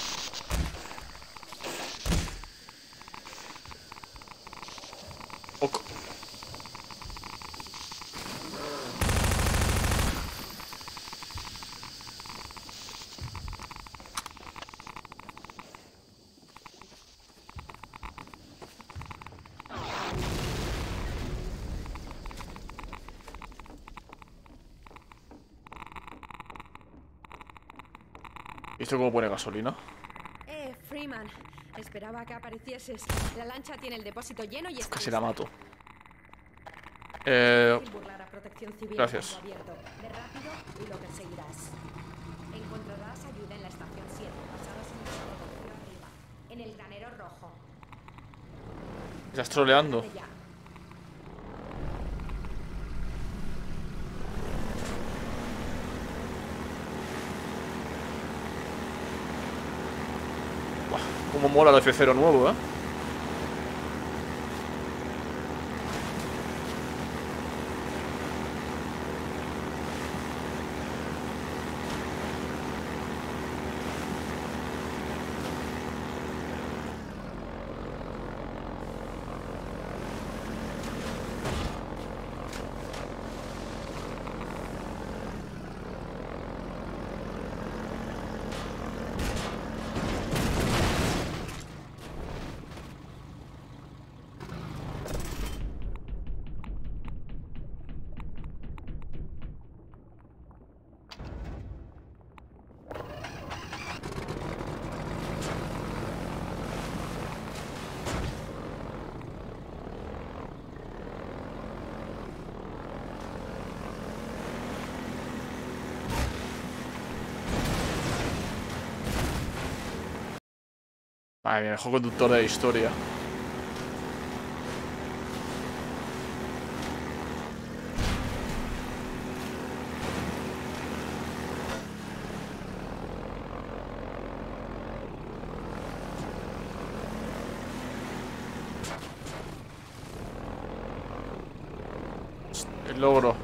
Ok. ¿Esto cómo pone gasolina? Freeman. Esperaba que aparecieses. La lancha tiene el depósito lleno y está Casi la mato. burlar a Protección Civil. Gracias. Abierto. Ve rápido y lo perseguirás. Encontrarás ayuda en la estación 7, pasados un protección arriba, en el granero rojo. ¿Estás troleando? Ya. Como mola el F0 nuevo, ¿eh? Madre mía, mejor conductor de la historia. El logro.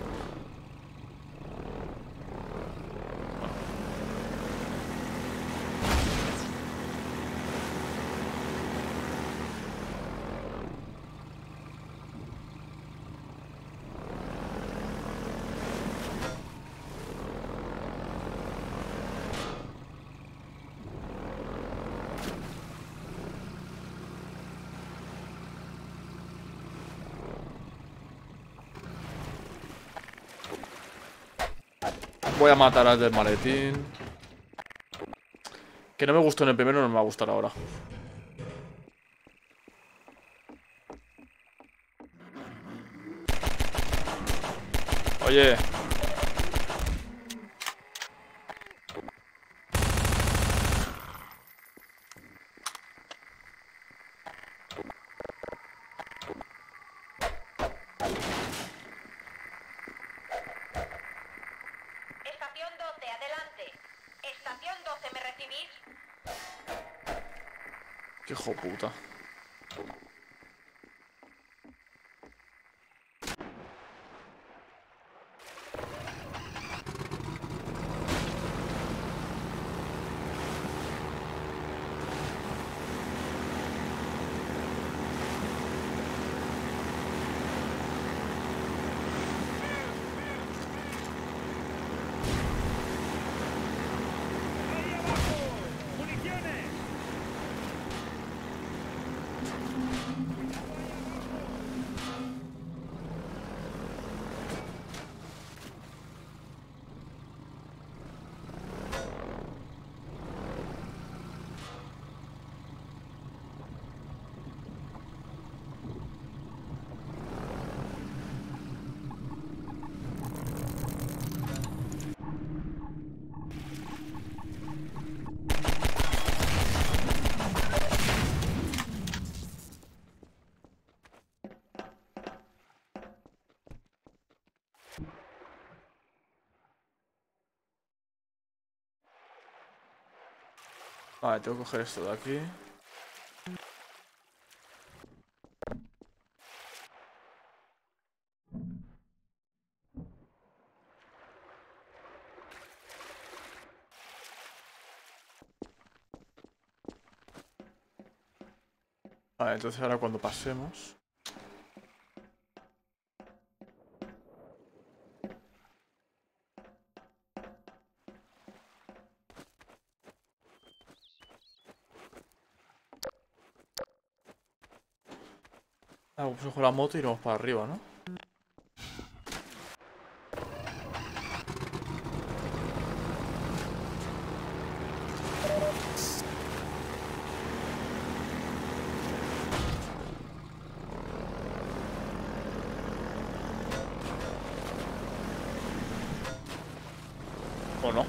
Voy a matar al del maletín. Que no me gustó en el primero, no me va a gustar ahora. Oye. Qué hijo puta. Vale, tengo que coger esto de aquí. Vale, entonces ahora cuando pasemos... Ah, pues cojo la moto y vamos para arriba, ¿no? ¿O no?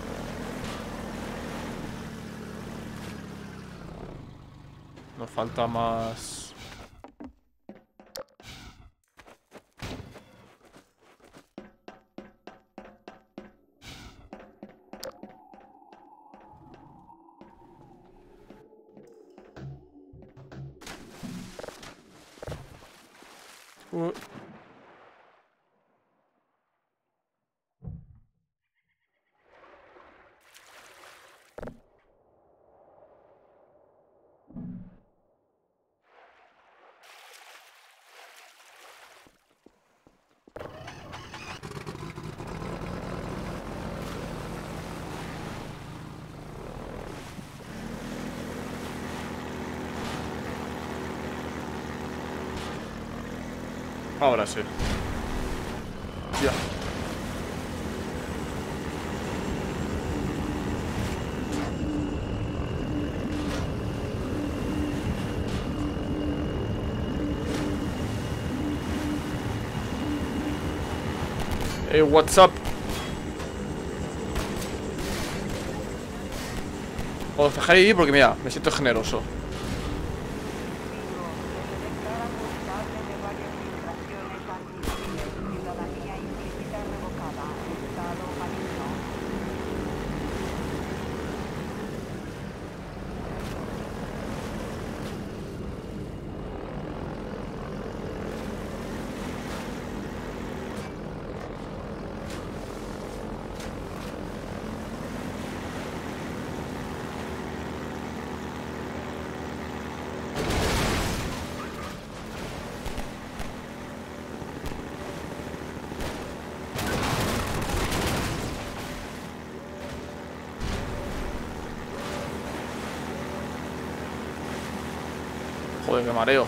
Nos falta más... Ahora sí. Ya. Hey, what's up? Os dejaré ir porque mira, me siento generoso. Joder, qué mareo.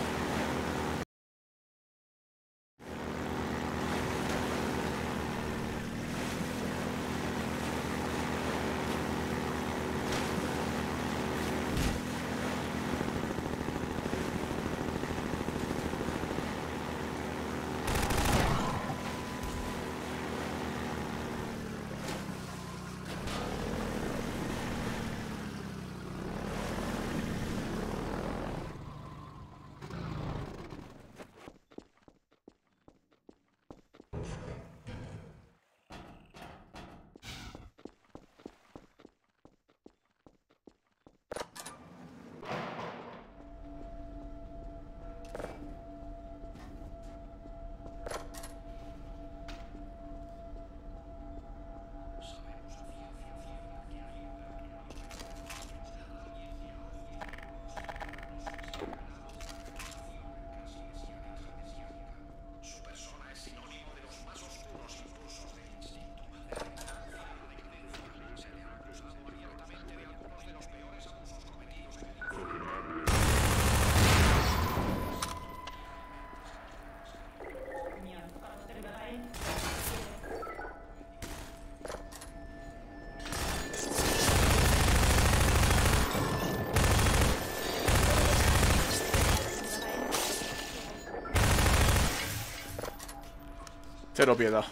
Cero piedad.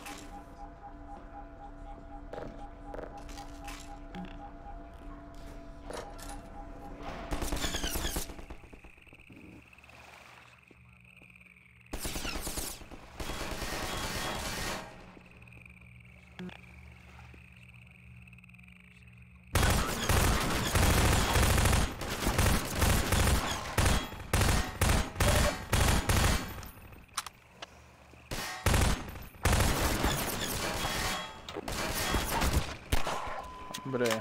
Hombre.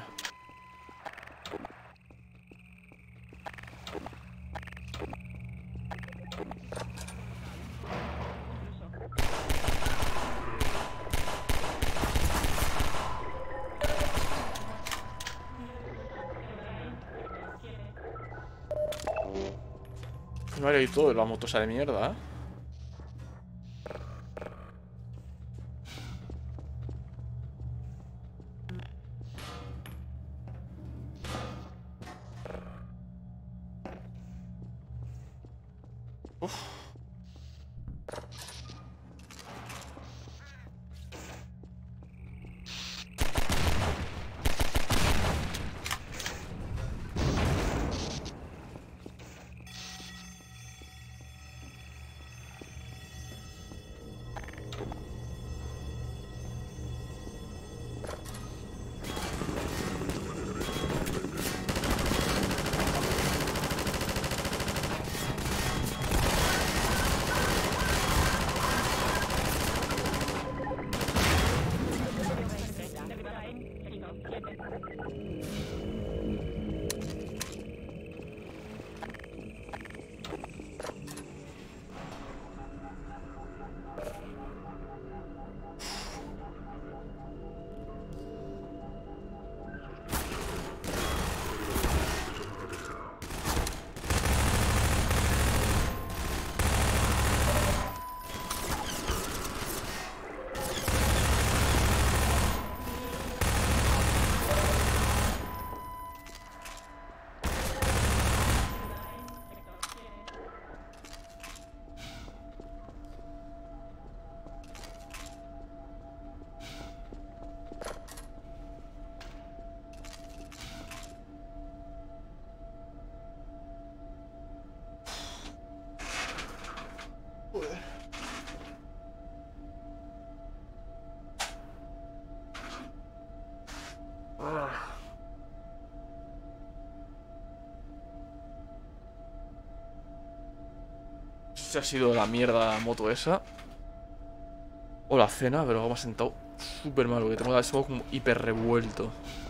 Vale, y todo, la moto esa de mierda, ¿eh? Se ha sido la mierda la moto esa. O la cena, pero me ha sentado súper mal, porque tengo el estómago como hiper revuelto.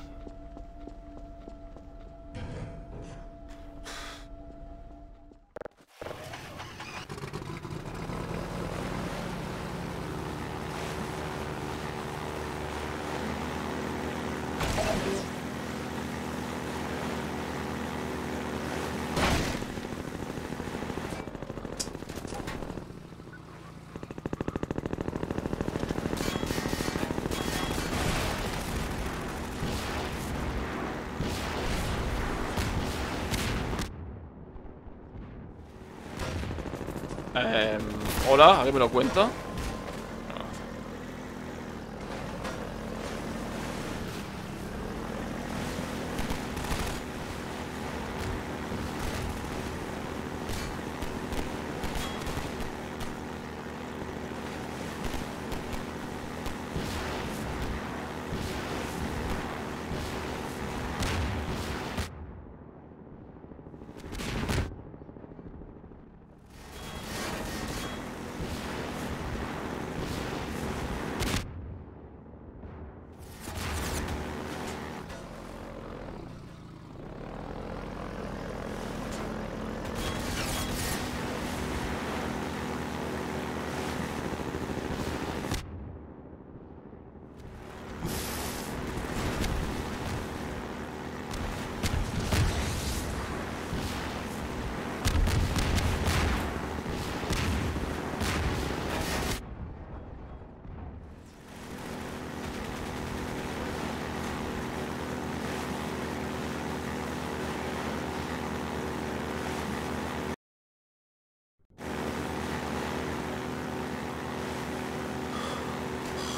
Hola, ¿alguien me lo cuenta?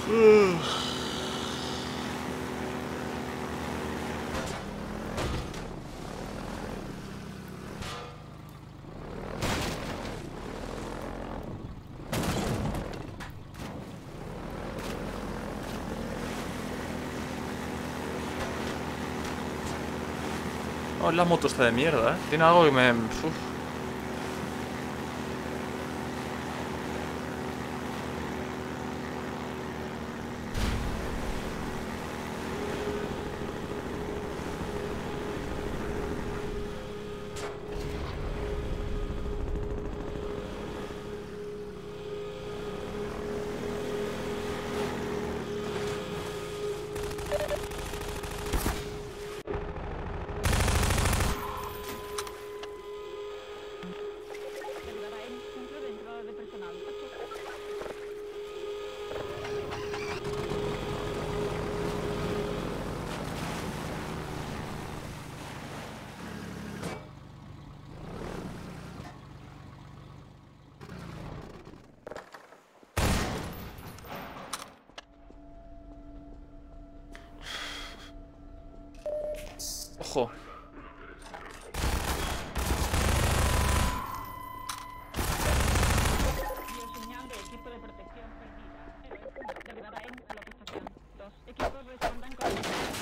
Oh, la moto está de mierda, ¿eh? Tiene algo que me... Uf. Ojo. Bioseñal de equipo de protección perdida. Derribada en localización. 2 equipos respondan con...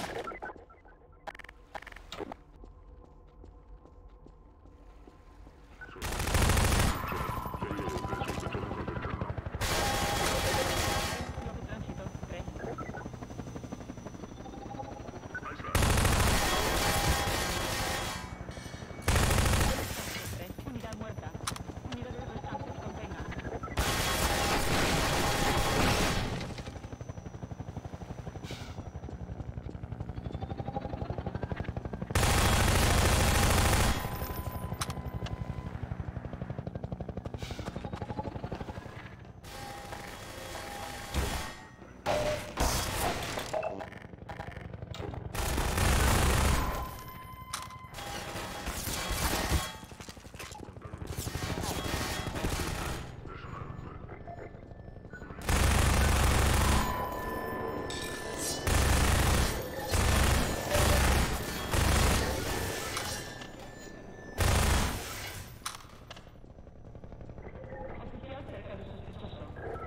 Unidad muerta. Unidades restantes contengan. Oficial cerca de sospechoso.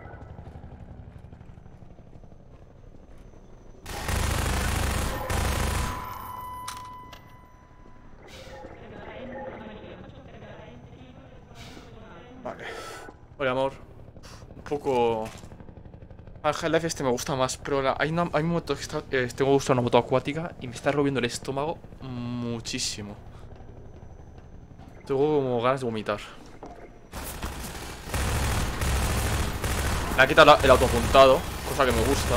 Vale. Oye, amor. Un poco... Al Half-Life este me gusta más, pero hay momentos que tengo gusto a una moto acuática y me está revolviendo el estómago muchísimo. Tengo como ganas de vomitar. Me ha quitado el autoapuntado, cosa que me gusta.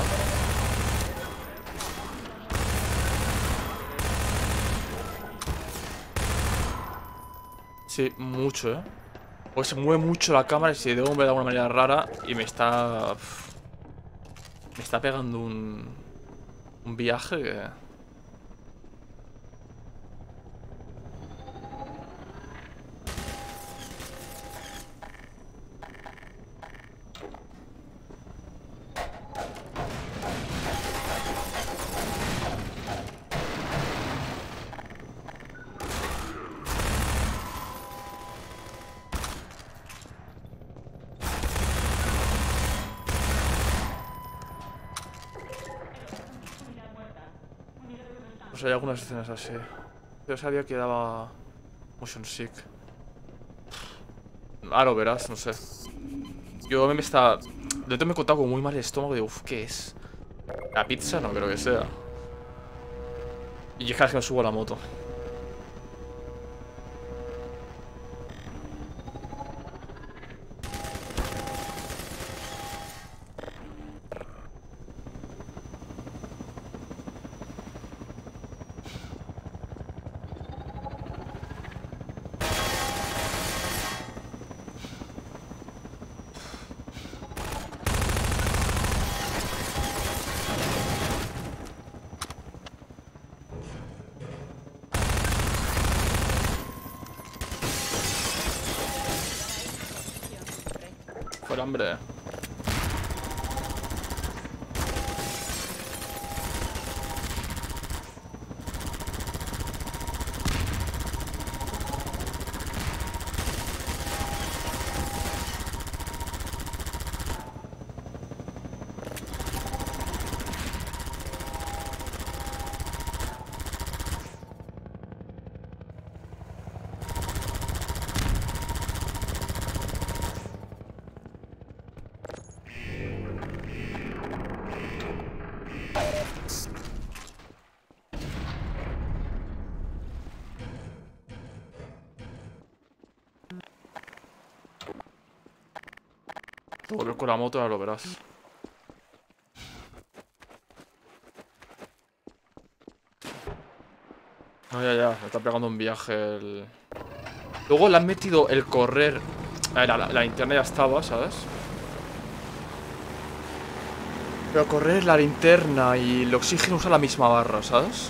Sí, mucho, ¿eh? Pues se mueve mucho la cámara y se debe mover de alguna manera rara y me está... Me está pegando un viaje que... Pues hay algunas escenas así. Yo sabía que daba motion sick. Ahora lo verás, no sé. Yo me está... De hecho me he contado como muy mal el estómago y digo, uff, ¿qué es? ¿La pizza? No creo que sea. Y es que me subo a la moto. Fuera, hombre. Volver con la moto, ahora lo verás. No, ya, me está pegando un viaje el... Luego le han metido el correr. La linterna ya estaba, ¿sabes? Pero correr, la linterna y el oxígeno usa la misma barra, ¿sabes?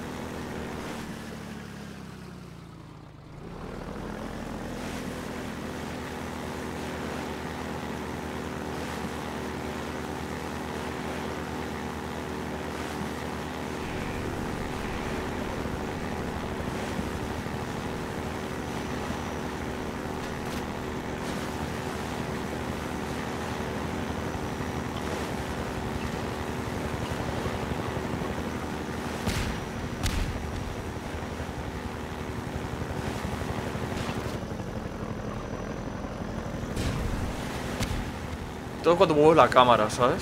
Todo cuando muevo la cámara, ¿sabes?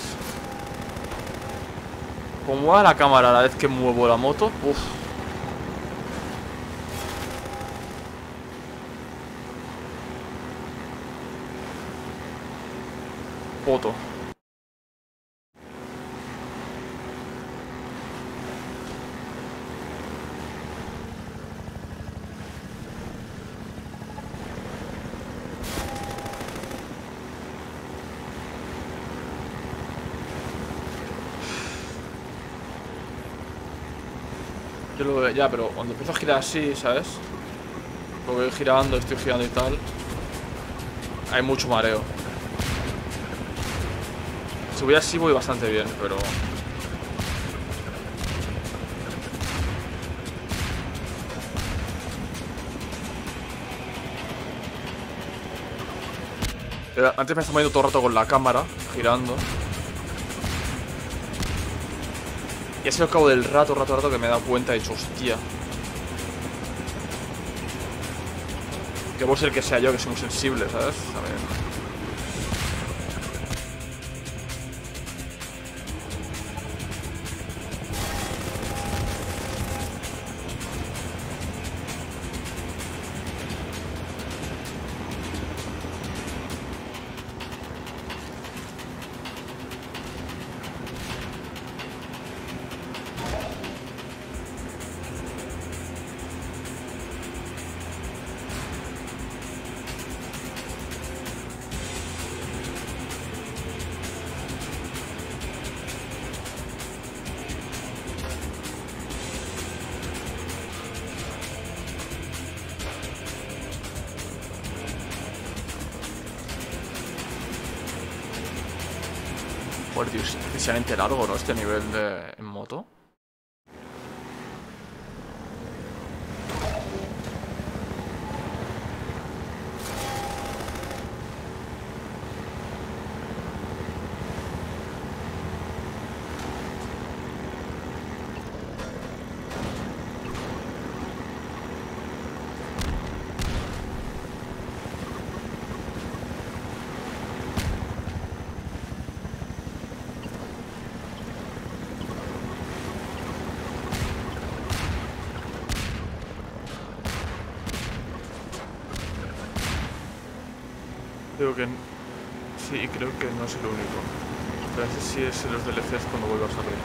Como mueva la cámara a la vez que muevo la moto, uff. Poto. Yo lo veo ya, pero cuando empiezo a girar así, ¿sabes? Lo voy girando, estoy girando y tal. Hay mucho mareo. Si voy así voy bastante bien, pero... Antes me estaba moviendo todo el rato con la cámara, girando. Y ha sido al cabo del rato que me he dado cuenta y he dicho, hostia. Que puede ser que sea yo, que soy muy sensible, ¿sabes? A ver. Por Dios, es excesivamente largo, ¿no? Este nivel en moto. Creo que... Sí, creo que no es el único. Pero ese sí es en los DLCs cuando vuelva a salir.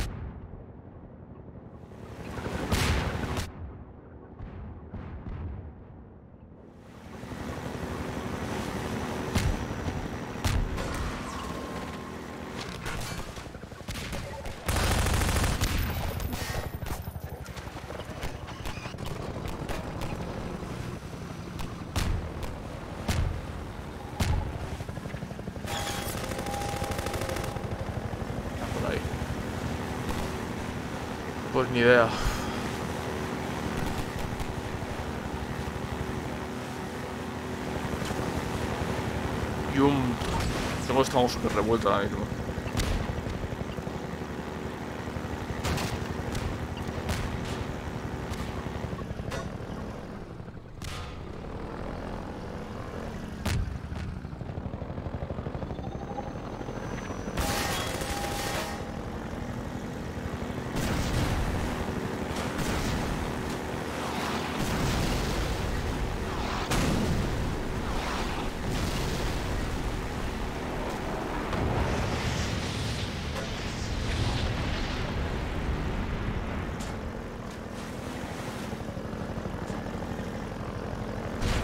Pues ni idea. Estamos súper revueltos ahora mismo.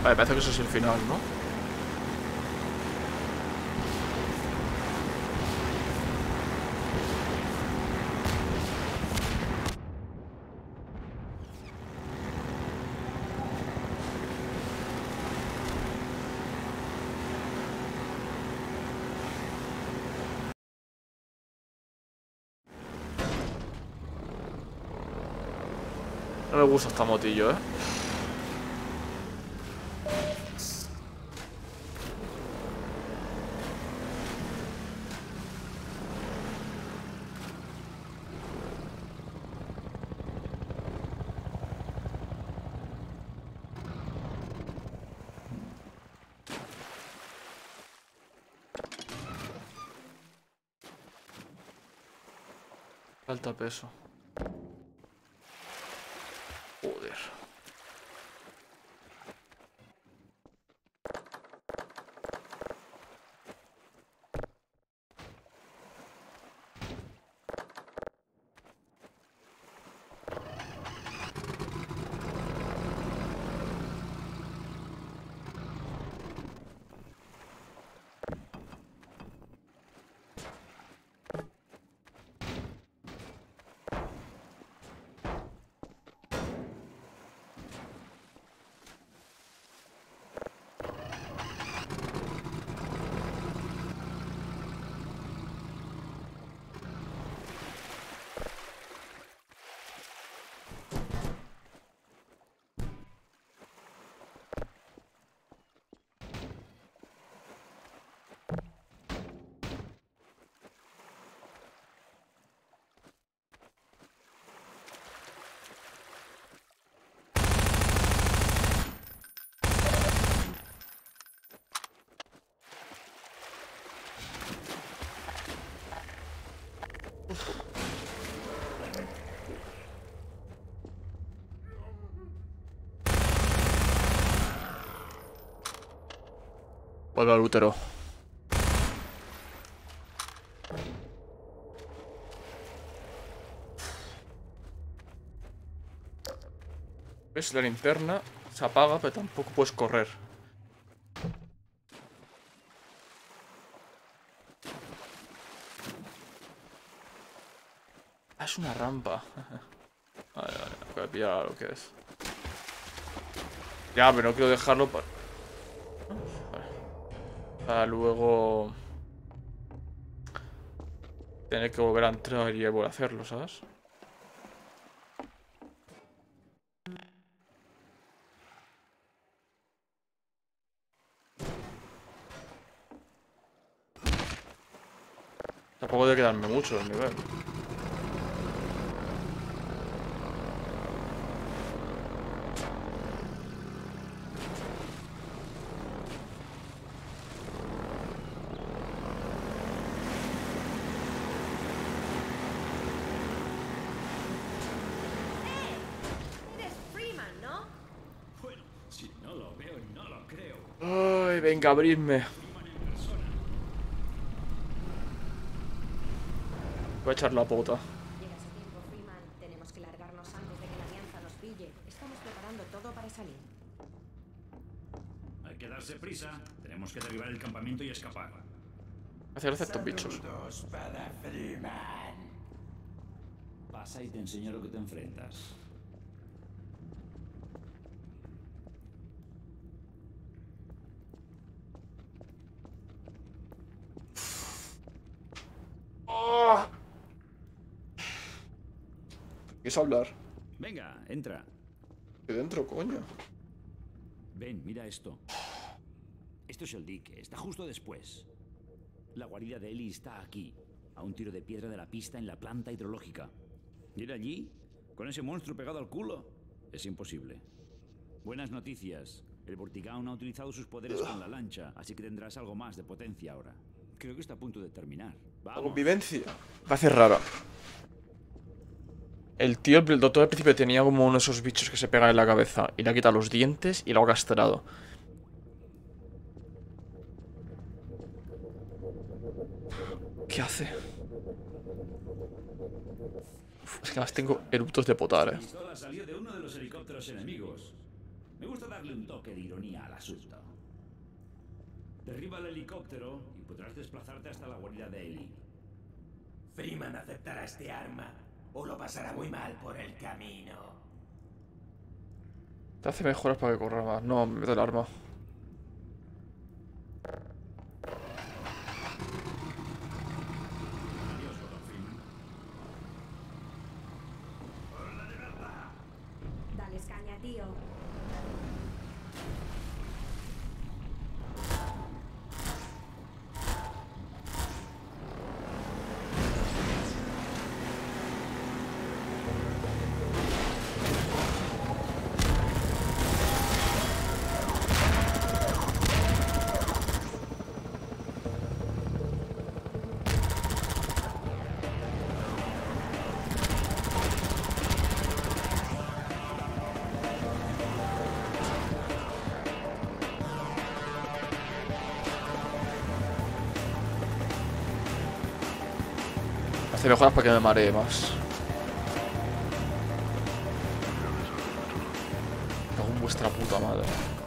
Vale, parece que eso es el final, ¿no? No me gusta esta motillo, ¿eh? Falta peso. Joder. Vuelve al útero. ¿Ves? La linterna se apaga, pero tampoco puedes correr. Ah, es una rampa. Vale, vale, voy a pillar lo que es. Ya, pero no quiero dejarlo para... Para luego... tener que volver a entrar y volver a hacerlo, ¿sabes? Tampoco debe quedarme mucho el nivel. Eres Freeman, ¿no? Bueno, si no lo veo, no lo creo. Ay, venga, abridme. Voy a echar la pota. Llegas a tiempo, Freeman. Tenemos que largarnos antes de que la alianza nos pille. Estamos preparando todo para salir. Hay que darse prisa. Tenemos que derribar el campamento y escapar. Hacer estos bichos. Para Freeman. Pasa y te enseño lo que te enfrentas. Oh. ¿Quieres hablar? Venga, entra. ¿Qué dentro, coño? Ven, mira esto. Esto es el dique, está justo después. La guarida de Ellie está aquí, a un tiro de piedra de la pista en la planta hidrológica. ¿Ir allí? ¿Con ese monstruo pegado al culo? Es imposible. Buenas noticias. El Vortigaun ha utilizado sus poderes con la lancha, así que tendrás algo más de potencia ahora. Creo que está a punto de terminar. La convivencia. Va a ser rara. El tío, el doctor al principio tenía como uno de esos bichos que se pegan en la cabeza y le ha quitado los dientes y lo ha castrado. ¿Qué hace? Uf, es que además tengo eruptos de potar, La pistola salió de uno de los helicópteros enemigos. Me gusta darle un toque de ironía al asunto. Derriba el helicóptero y podrás desplazarte hasta la guarida de Ellie. Freeman aceptará este arma o lo pasará muy mal por el camino. Te hace mejoras para que corra más. No, me meto el arma. Dales caña, tío. Hace mejoras para que me maree más. Me cago en vuestra puta madre.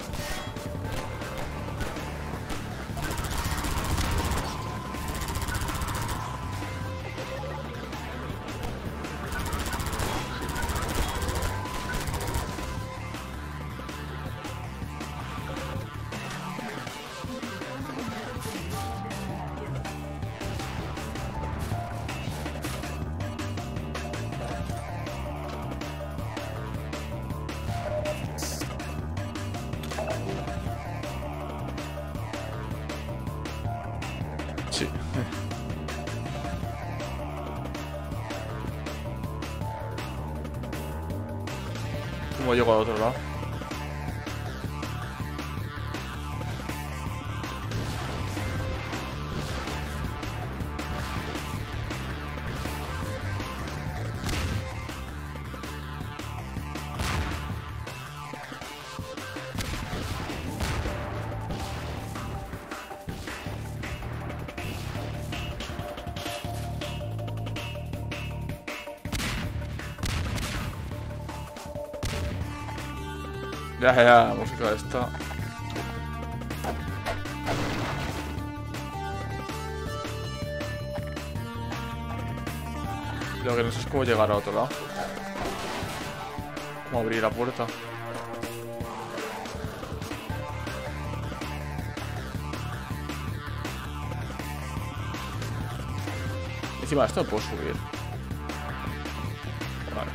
Sí. ¿Cómo llego al otro lado? Ya, la música esta. Lo que no sé es cómo llegar a otro lado. Cómo abrir la puerta. Encima de esto no puedo subir. Vale.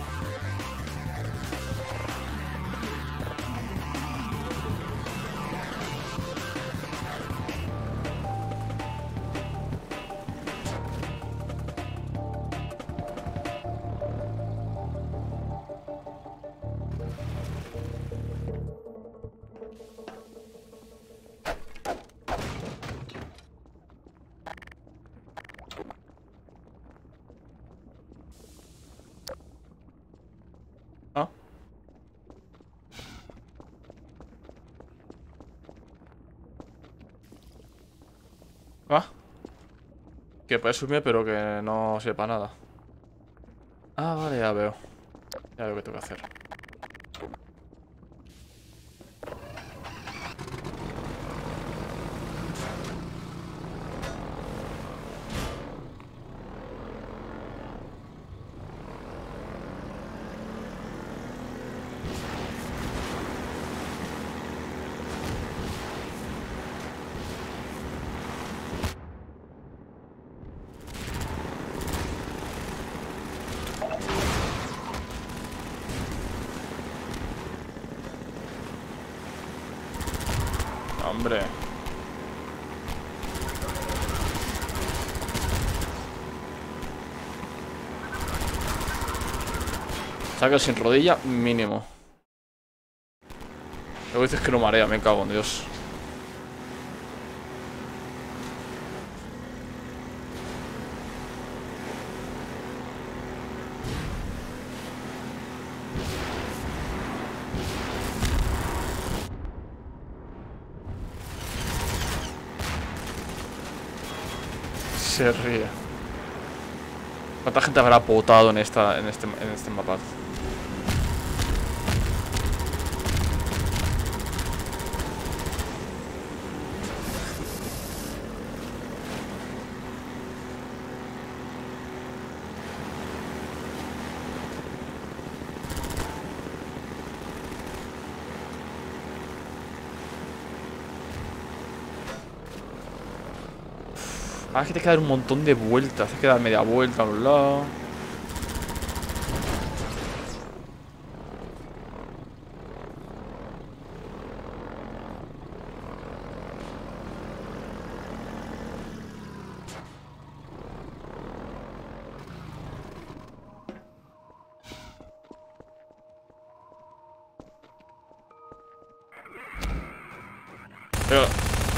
¿Ah? ¿Ah? Que puedes subirme pero que no sepa nada. Ah, vale, ya veo. Ya veo qué tengo que hacer. Hombre. Saca sin rodilla, mínimo. Luego dices que no marea, me cago en Dios. Se ríe. ¿Cuánta gente habrá potado en este mapa? Ahora es que te queda dar un montón de vueltas. Hay que dar media vuelta a un lado. Pero...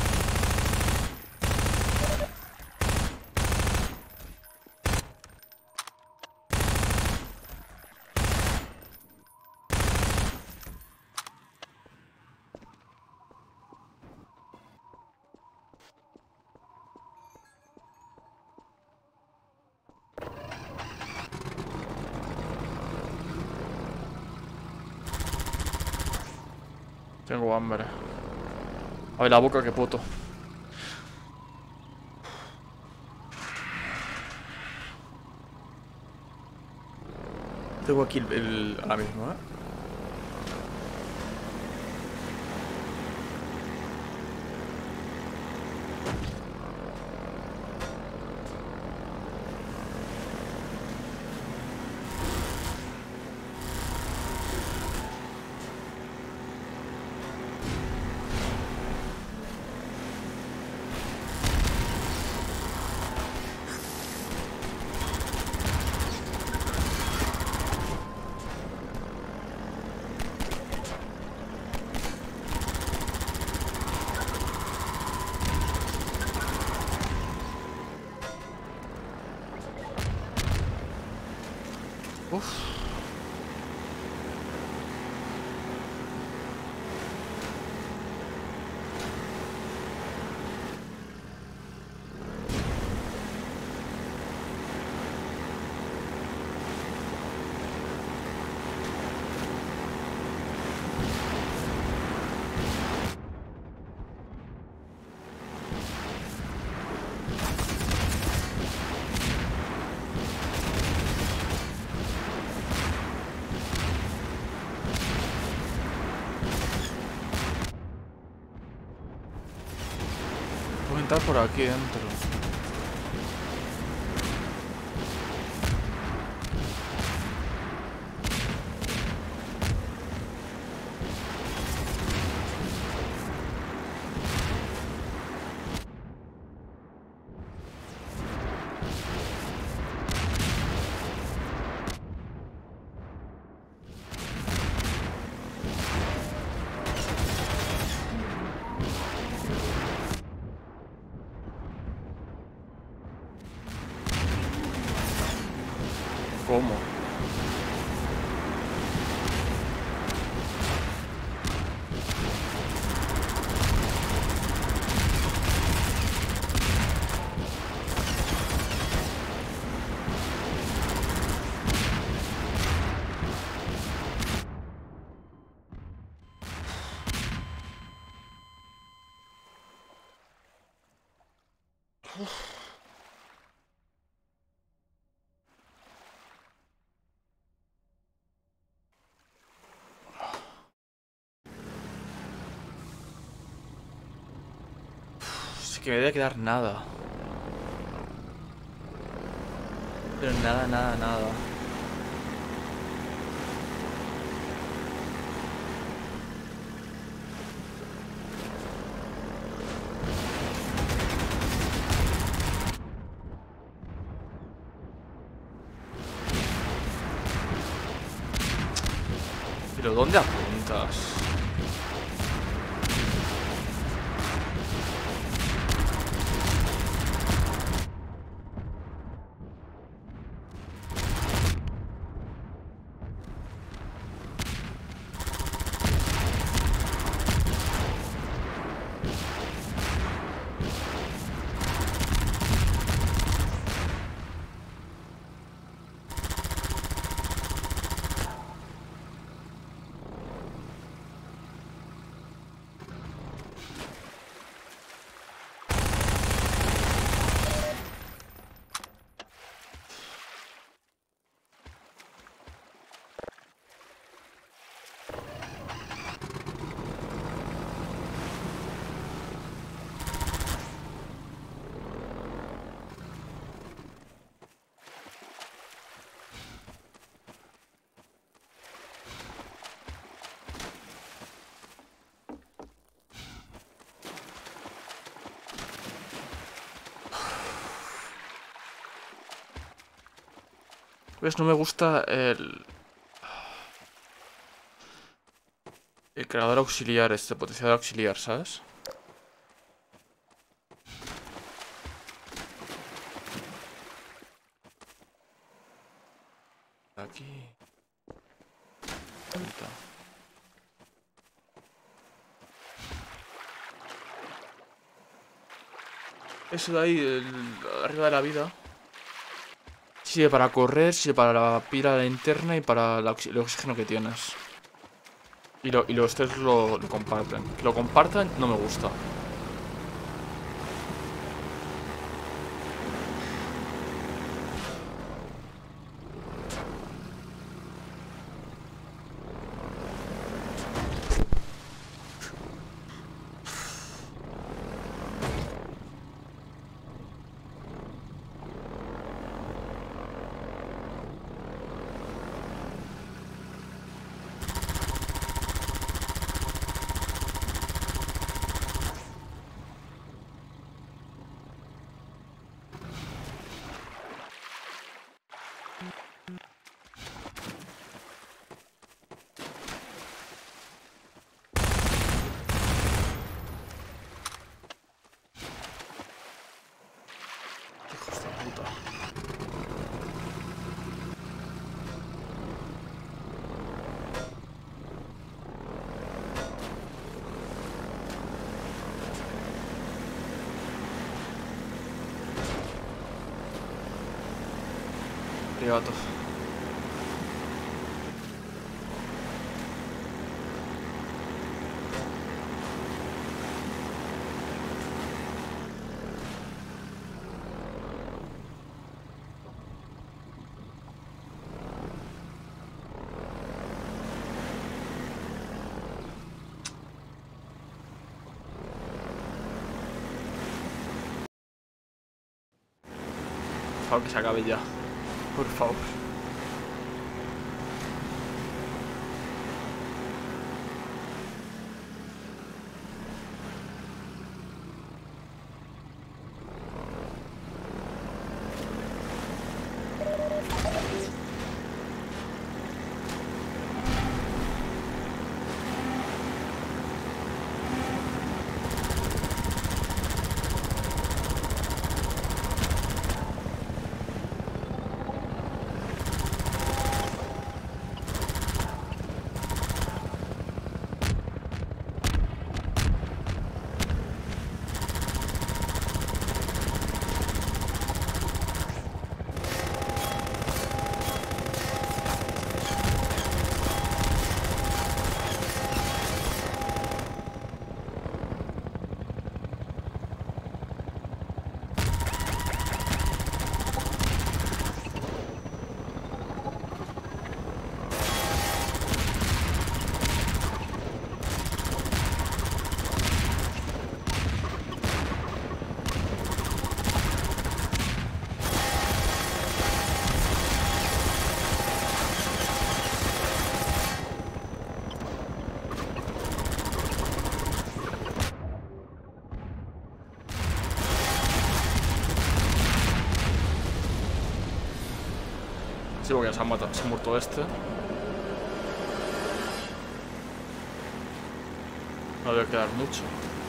Tengo hambre. Ay, la boca, que puto. Tengo aquí ahora mismo, ¿eh? Uf. Voy a entrar por aquí dentro. ¿Cómo? Que me debe quedar nada. Pero nada, nada, nada. ¿Pero dónde apuntas? Pues no me gusta el creador auxiliar, este potenciador auxiliar, ¿sabes? Aquí. Ahí está. Eso de ahí, arriba de la vida. Sirve para correr, sirve para la pila de la linterna y para el oxígeno que tienes. Y los tres lo comparten. Que lo compartan no me gusta. Hijos de puta. Arigato. Por favor, que se acabe ya. Por favor. Sí, porque se ha muerto este. No debe quedar mucho.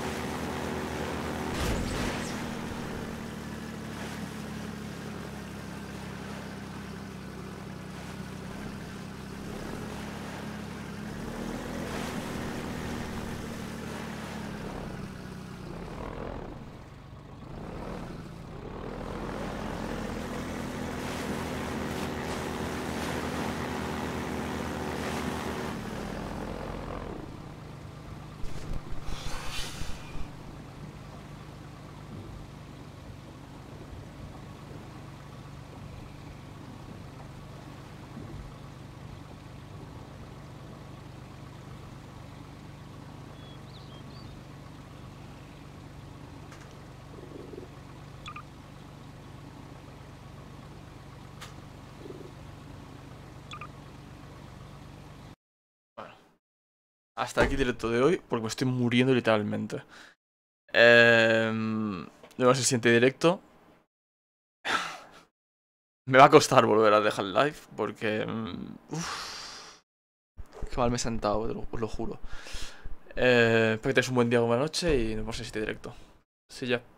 Hasta aquí el directo de hoy, porque me estoy muriendo literalmente. Nos vemos en el siguiente directo. Me va a costar volver a dejar el live porque... qué mal me he sentado, os lo juro. Espero que tengáis un buen día o buena noche y nos vemos en este directo. Sí, ya.